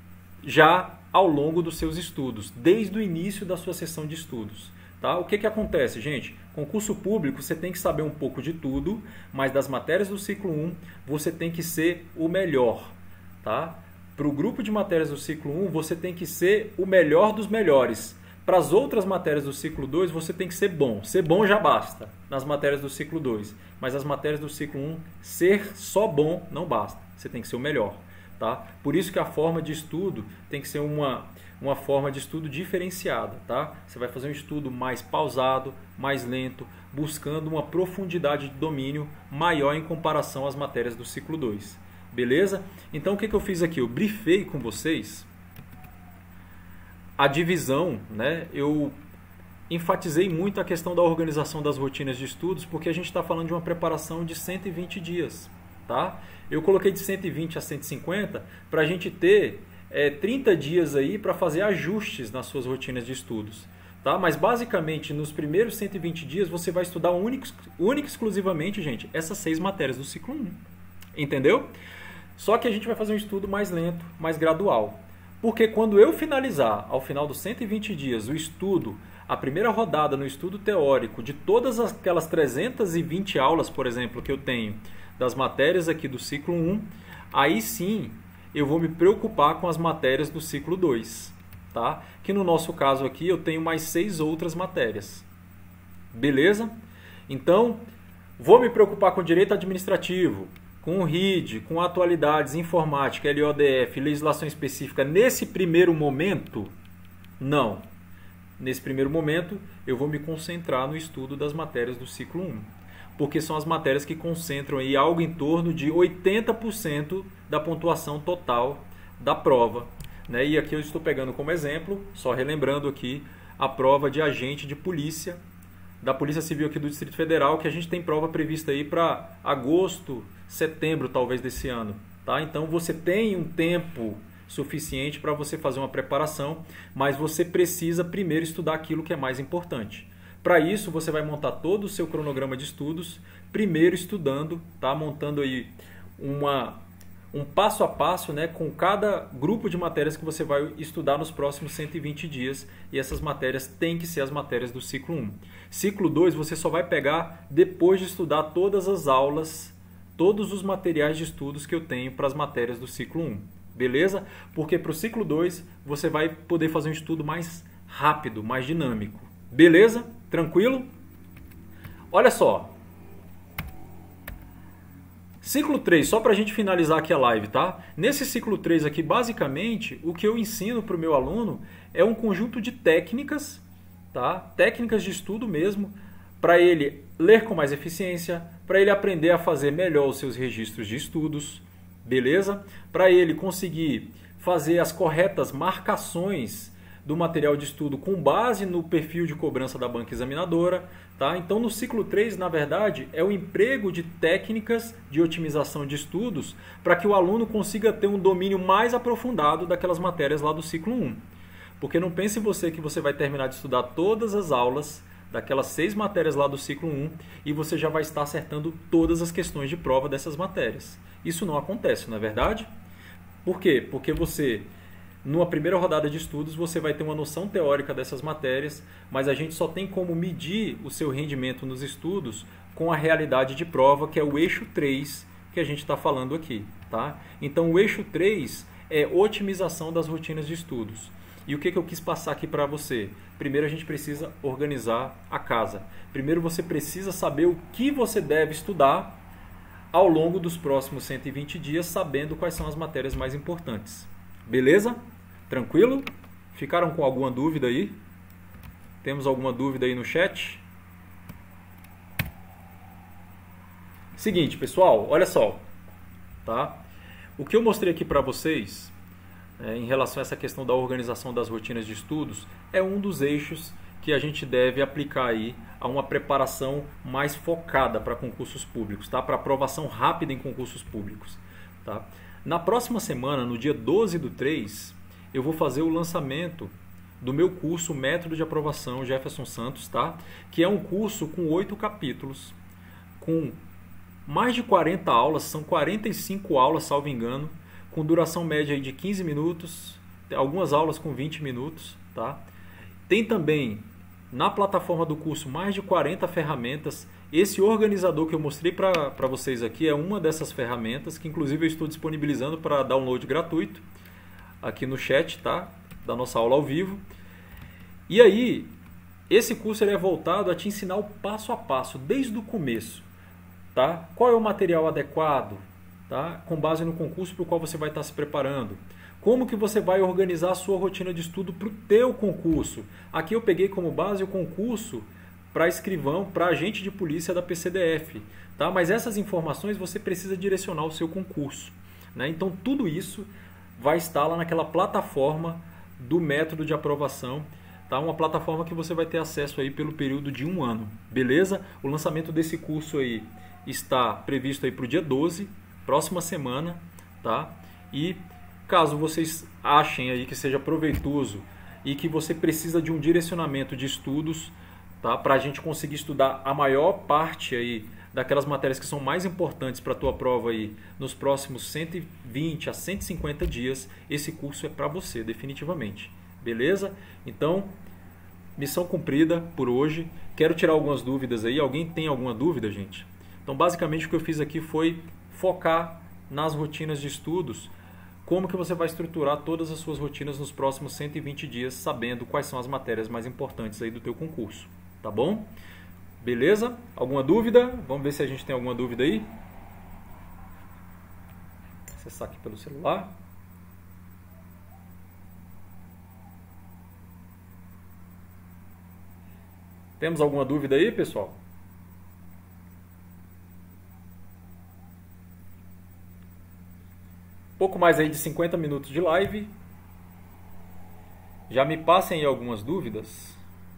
S1: já ao longo dos seus estudos, desde o início da sua sessão de estudos. Tá? O que, que acontece, gente? Concurso público, você tem que saber um pouco de tudo, mas das matérias do ciclo um, você tem que ser o melhor. Tá? Para o grupo de matérias do ciclo um, você tem que ser o melhor dos melhores. Para as outras matérias do ciclo dois, você tem que ser bom. Ser bom já basta nas matérias do ciclo dois. Mas as matérias do ciclo um, ser só bom não basta. Você tem que ser o melhor. Tá? Por isso que a forma de estudo tem que ser uma, uma forma de estudo diferenciada. Tá? Você vai fazer um estudo mais pausado, mais lento, buscando uma profundidade de domínio maior em comparação às matérias do ciclo dois. Beleza? Então o que, que eu fiz aqui? Eu briefei com vocês a divisão, né? Eu enfatizei muito a questão da organização das rotinas de estudos, porque a gente está falando de uma preparação de cento e vinte dias. Tá? Eu coloquei de cento e vinte a cento e cinquenta para a gente ter é, trinta dias aí para fazer ajustes nas suas rotinas de estudos. Tá? Mas basicamente nos primeiros cento e vinte dias você vai estudar único, único exclusivamente, gente, essas seis matérias do ciclo um. Entendeu? Só que a gente vai fazer um estudo mais lento, mais gradual. Porque quando eu finalizar, ao final dos cento e vinte dias, o estudo, a primeira rodada no estudo teórico de todas aquelas trezentas e vinte aulas, por exemplo, que eu tenho das matérias aqui do ciclo um, aí sim eu vou me preocupar com as matérias do ciclo dois. Tá? Que no nosso caso aqui eu tenho mais seis outras matérias. Beleza? Então, vou me preocupar com direito administrativo, com o R I D, com atualidades, informática, L O D F, legislação específica, nesse primeiro momento, não. Nesse primeiro momento, eu vou me concentrar no estudo das matérias do ciclo um, porque são as matérias que concentram aí algo em torno de oitenta por cento da pontuação total da prova. Né? E aqui eu estou pegando como exemplo, só relembrando aqui, a prova de agente de polícia, da Polícia Civil aqui do Distrito Federal, que a gente tem prova prevista aí para agosto, setembro talvez desse ano. Tá? Então você tem um tempo suficiente para você fazer uma preparação, mas você precisa primeiro estudar aquilo que é mais importante. Para isso você vai montar todo o seu cronograma de estudos, primeiro estudando, tá? Montando aí uma, um passo a passo, né, com cada grupo de matérias que você vai estudar nos próximos cento e vinte dias, e essas matérias têm que ser as matérias do ciclo um. Ciclo dois você só vai pegar depois de estudar todas as aulas, todos os materiais de estudos que eu tenho para as matérias do ciclo um. Beleza? Porque para o ciclo dois você vai poder fazer um estudo mais rápido, mais dinâmico. Beleza? Tranquilo? Olha só. Ciclo três, só para a gente finalizar aqui a live, tá? Nesse ciclo três aqui, basicamente, o que eu ensino para o meu aluno é um conjunto de técnicas, tá? Técnicas de estudo mesmo, para ele ler com mais eficiência, para ele aprender a fazer melhor os seus registros de estudos, beleza? Para ele conseguir fazer as corretas marcações do material de estudo com base no perfil de cobrança da banca examinadora. Tá? Então, no ciclo três, na verdade, é o emprego de técnicas de otimização de estudos para que o aluno consiga ter um domínio mais aprofundado daquelas matérias lá do ciclo um. Porque não pense você que você vai terminar de estudar todas as aulas daquelas seis matérias lá do ciclo um e você já vai estar acertando todas as questões de prova dessas matérias. Isso não acontece, não é verdade? Por quê? Porque você, numa primeira rodada de estudos, você vai ter uma noção teórica dessas matérias, mas a gente só tem como medir o seu rendimento nos estudos com a realidade de prova, que é o eixo três que a gente está falando aqui. Tá? Então, o eixo três é otimização das rotinas de estudos. E o que, que eu quis passar aqui para você? Primeiro, a gente precisa organizar a casa. Primeiro, você precisa saber o que você deve estudar ao longo dos próximos cento e vinte dias, sabendo quais são as matérias mais importantes. Beleza? Tranquilo? Ficaram com alguma dúvida aí? Temos alguma dúvida aí no chat? Seguinte, pessoal, olha só. Tá? O que eu mostrei aqui para vocês, é, em relação a essa questão da organização das rotinas de estudos, é um dos eixos que a gente deve aplicar aí a uma preparação mais focada para concursos públicos, tá? Para aprovação rápida em concursos públicos. Tá? Na próxima semana, no dia doze do três, eu vou fazer o lançamento do meu curso Método de Aprovação Jefferson Santos, tá? Que é um curso com oito capítulos, com mais de quarenta aulas, são quarenta e cinco aulas, salvo engano, com duração média aí de quinze minutos, algumas aulas com vinte minutos. Tá? Tem também na plataforma do curso mais de quarenta ferramentas. Esse organizador que eu mostrei para vocês aqui é uma dessas ferramentas, que inclusive eu estou disponibilizando para download gratuito aqui no chat, tá? Da nossa aula ao vivo. E aí, esse curso ele é voltado a te ensinar o passo a passo, desde o começo. Tá? Qual é o material adequado, tá? Com base no concurso para o qual você vai estar se preparando. Como que você vai organizar a sua rotina de estudo para o teu concurso. Aqui eu peguei como base o concurso para escrivão, para agente de polícia da P C D F. Tá? Mas essas informações você precisa direcionar o seu concurso. Né? Então tudo isso vai estar lá naquela plataforma do método de aprovação. Tá? Uma plataforma que você vai ter acesso aí pelo período de um ano. Beleza? O lançamento desse curso aí está previsto aí para o dia doze, próxima semana, tá? E caso vocês achem aí que seja proveitoso e que você precisa de um direcionamento de estudos, tá? Para a gente conseguir estudar a maior parte aí daquelas matérias que são mais importantes para a tua prova aí nos próximos cento e vinte a cento e cinquenta dias, esse curso é para você, definitivamente. Beleza? Então, missão cumprida por hoje. Quero tirar algumas dúvidas aí. Alguém tem alguma dúvida, gente? Então, basicamente, o que eu fiz aqui foi focar nas rotinas de estudos, como que você vai estruturar todas as suas rotinas nos próximos cento e vinte dias, sabendo quais são as matérias mais importantes aí do teu concurso. Tá bom? Beleza? Alguma dúvida? Vamos ver se a gente tem alguma dúvida aí. Acessar aqui pelo celular. Temos alguma dúvida aí, pessoal? Pouco mais aí de cinquenta minutos de live. Já me passem aí algumas dúvidas.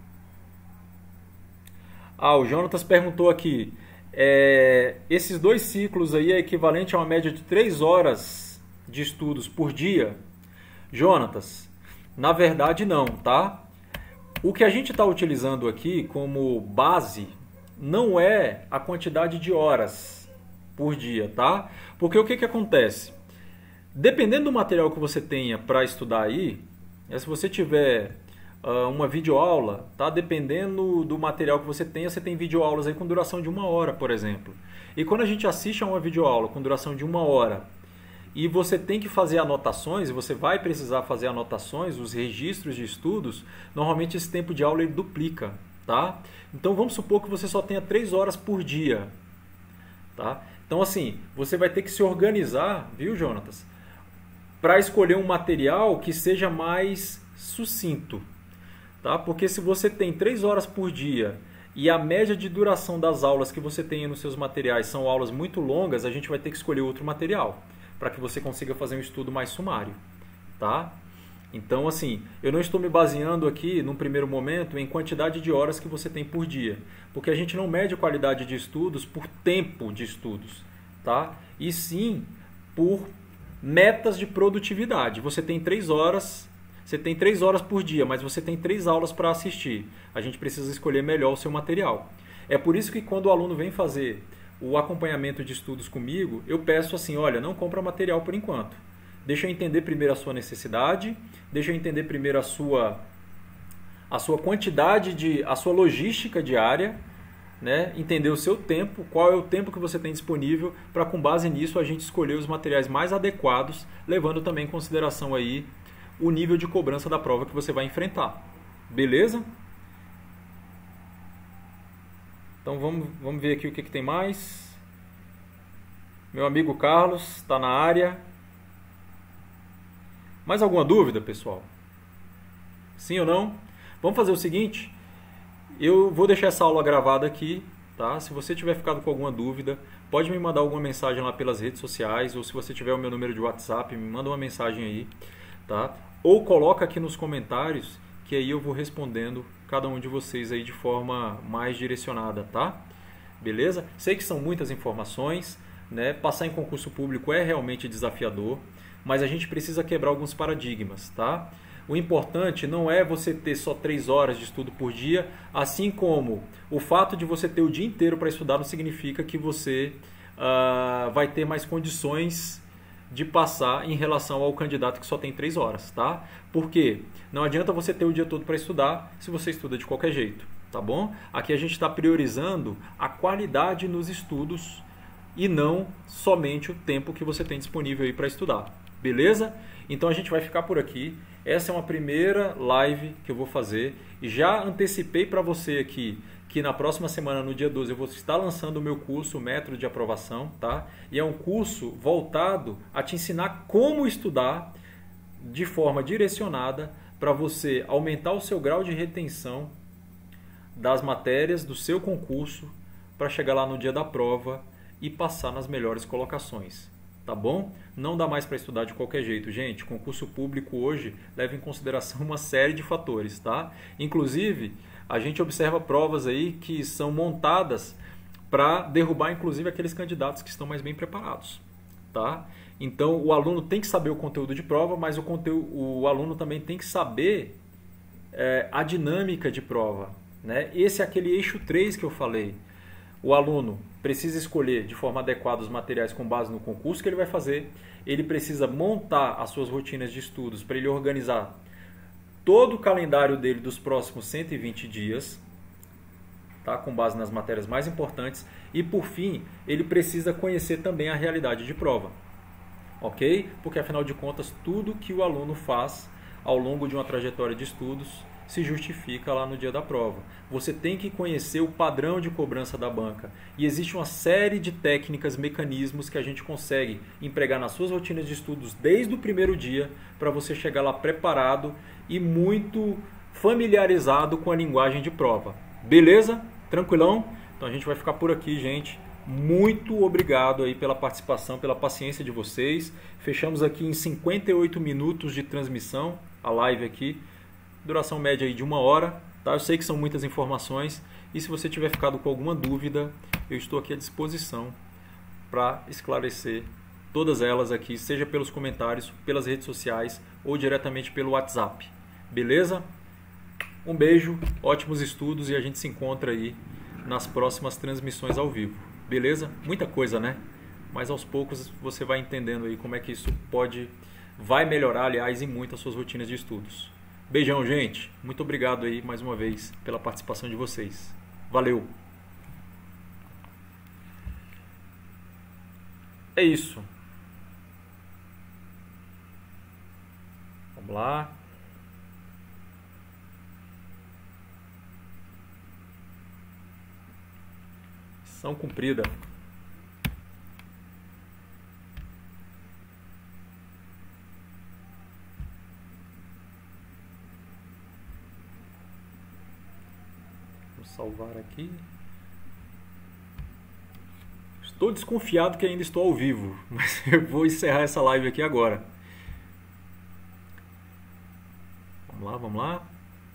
S1: Ah, o Jonatas perguntou aqui. É, esses dois ciclos aí é equivalente a uma média de três horas de estudos por dia? Jonatas, na verdade não, tá? O que a gente está utilizando aqui como base não é a quantidade de horas por dia, tá? Porque o que, que acontece? Dependendo do material que você tenha para estudar aí, se você tiver uh, uma videoaula, tá? Dependendo do material que você tenha, você tem videoaulas aí com duração de uma hora, por exemplo. E quando a gente assiste a uma videoaula com duração de uma hora e você tem que fazer anotações, e você vai precisar fazer anotações, os registros de estudos, normalmente esse tempo de aula ele duplica, tá? Então vamos supor que você só tenha três horas por dia, tá? Então assim, você vai ter que se organizar, viu, Jonatas? Para escolher um material que seja mais sucinto, tá? Porque se você tem três horas por dia e a média de duração das aulas que você tem nos seus materiais são aulas muito longas, a gente vai ter que escolher outro material para que você consiga fazer um estudo mais sumário, tá? Então, assim, eu não estou me baseando aqui, num primeiro momento, em quantidade de horas que você tem por dia, porque a gente não mede a qualidade de estudos por tempo de estudos, tá? E sim por metas de produtividade. Você tem três horas Você tem três horas por dia, mas você tem três aulas para assistir. A gente precisa escolher melhor o seu material. É por isso que quando o aluno vem fazer o acompanhamento de estudos comigo, eu peço assim, olha, não compra material por enquanto. Deixa eu entender primeiro a sua necessidade, deixa eu entender primeiro a sua, a sua quantidade, de, a sua logística diária, né? Entender o seu tempo, qual é o tempo que você tem disponível, para com base nisso a gente escolher os materiais mais adequados, levando também em consideração aí o nível de cobrança da prova que você vai enfrentar. Beleza? Então vamos, vamos ver aqui o que, que tem mais. Meu amigo Carlos está na área. Mais alguma dúvida, pessoal? Sim ou não? Vamos fazer o seguinte. Eu vou deixar essa aula gravada aqui, tá? Se você tiver ficado com alguma dúvida, pode me mandar alguma mensagem lá pelas redes sociais, ou se você tiver o meu número de WhatsApp, me manda uma mensagem aí, tá? Ou coloca aqui nos comentários, que aí eu vou respondendo cada um de vocês aí de forma mais direcionada, tá? Beleza? Sei que são muitas informações, né? Passar em concurso público é realmente desafiador, mas a gente precisa quebrar alguns paradigmas, tá? O importante não é você ter só três horas de estudo por dia, assim como o fato de você ter o dia inteiro para estudar não significa que você uh, vai ter mais condições de passar em relação ao candidato que só tem três horas, tá? Porque não adianta você ter o dia todo para estudar se você estuda de qualquer jeito, tá bom? Aqui a gente está priorizando a qualidade nos estudos e não somente o tempo que você tem disponível aí para estudar, beleza? Então a gente vai ficar por aqui. Essa é uma primeira live que eu vou fazer e já antecipei para você aqui que na próxima semana, no dia doze, eu vou estar lançando o meu curso, o Método de Aprovação, tá? E é um curso voltado a te ensinar como estudar de forma direcionada para você aumentar o seu grau de retenção das matérias do seu concurso para chegar lá no dia da prova e passar nas melhores colocações. Tá bom? Não dá mais para estudar de qualquer jeito, gente. Concurso público hoje leva em consideração uma série de fatores, tá? Inclusive, a gente observa provas aí que são montadas para derrubar, inclusive, aqueles candidatos que estão mais bem preparados, tá? Então, o aluno tem que saber o conteúdo de prova, mas o, conteúdo, o aluno também tem que saber é, a dinâmica de prova, né? Esse é aquele eixo três que eu falei. O aluno precisa escolher de forma adequada os materiais com base no concurso que ele vai fazer. Ele precisa montar as suas rotinas de estudos para ele organizar todo o calendário dele dos próximos cento e vinte dias, tá? Com base nas matérias mais importantes. E, por fim, ele precisa conhecer também a realidade de prova, ok? Porque, afinal de contas, tudo que o aluno faz ao longo de uma trajetória de estudos se justifica lá no dia da prova. Você tem que conhecer o padrão de cobrança da banca. E existe uma série de técnicas, mecanismos que a gente consegue empregar nas suas rotinas de estudos desde o primeiro dia para você chegar lá preparado e muito familiarizado com a linguagem de prova. Beleza? Tranquilão? Então a gente vai ficar por aqui, gente. Muito obrigado aí pela participação, pela paciência de vocês. Fechamos aqui em cinquenta e oito minutos de transmissão, a live aqui. Duração média aí de uma hora, tá? Eu sei que são muitas informações e se você tiver ficado com alguma dúvida, eu estou aqui à disposição para esclarecer todas elas aqui, seja pelos comentários, pelas redes sociais ou diretamente pelo WhatsApp. Beleza? Um beijo, ótimos estudos e a gente se encontra aí nas próximas transmissões ao vivo. Beleza? Muita coisa, né? Mas aos poucos você vai entendendo aí como é que isso pode, vai melhorar, aliás, em muito as suas rotinas de estudos. Beijão, gente. Muito obrigado aí mais uma vez pela participação de vocês. Valeu. É isso. Vamos lá. Missão cumprida. Salvar aqui. Estou desconfiado que ainda estou ao vivo, mas eu vou encerrar essa live aqui agora. Vamos lá, vamos lá.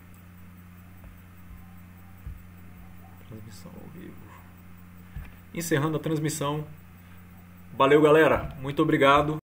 S1: Transmissão ao vivo. Encerrando a transmissão. Valeu, galera. Muito obrigado.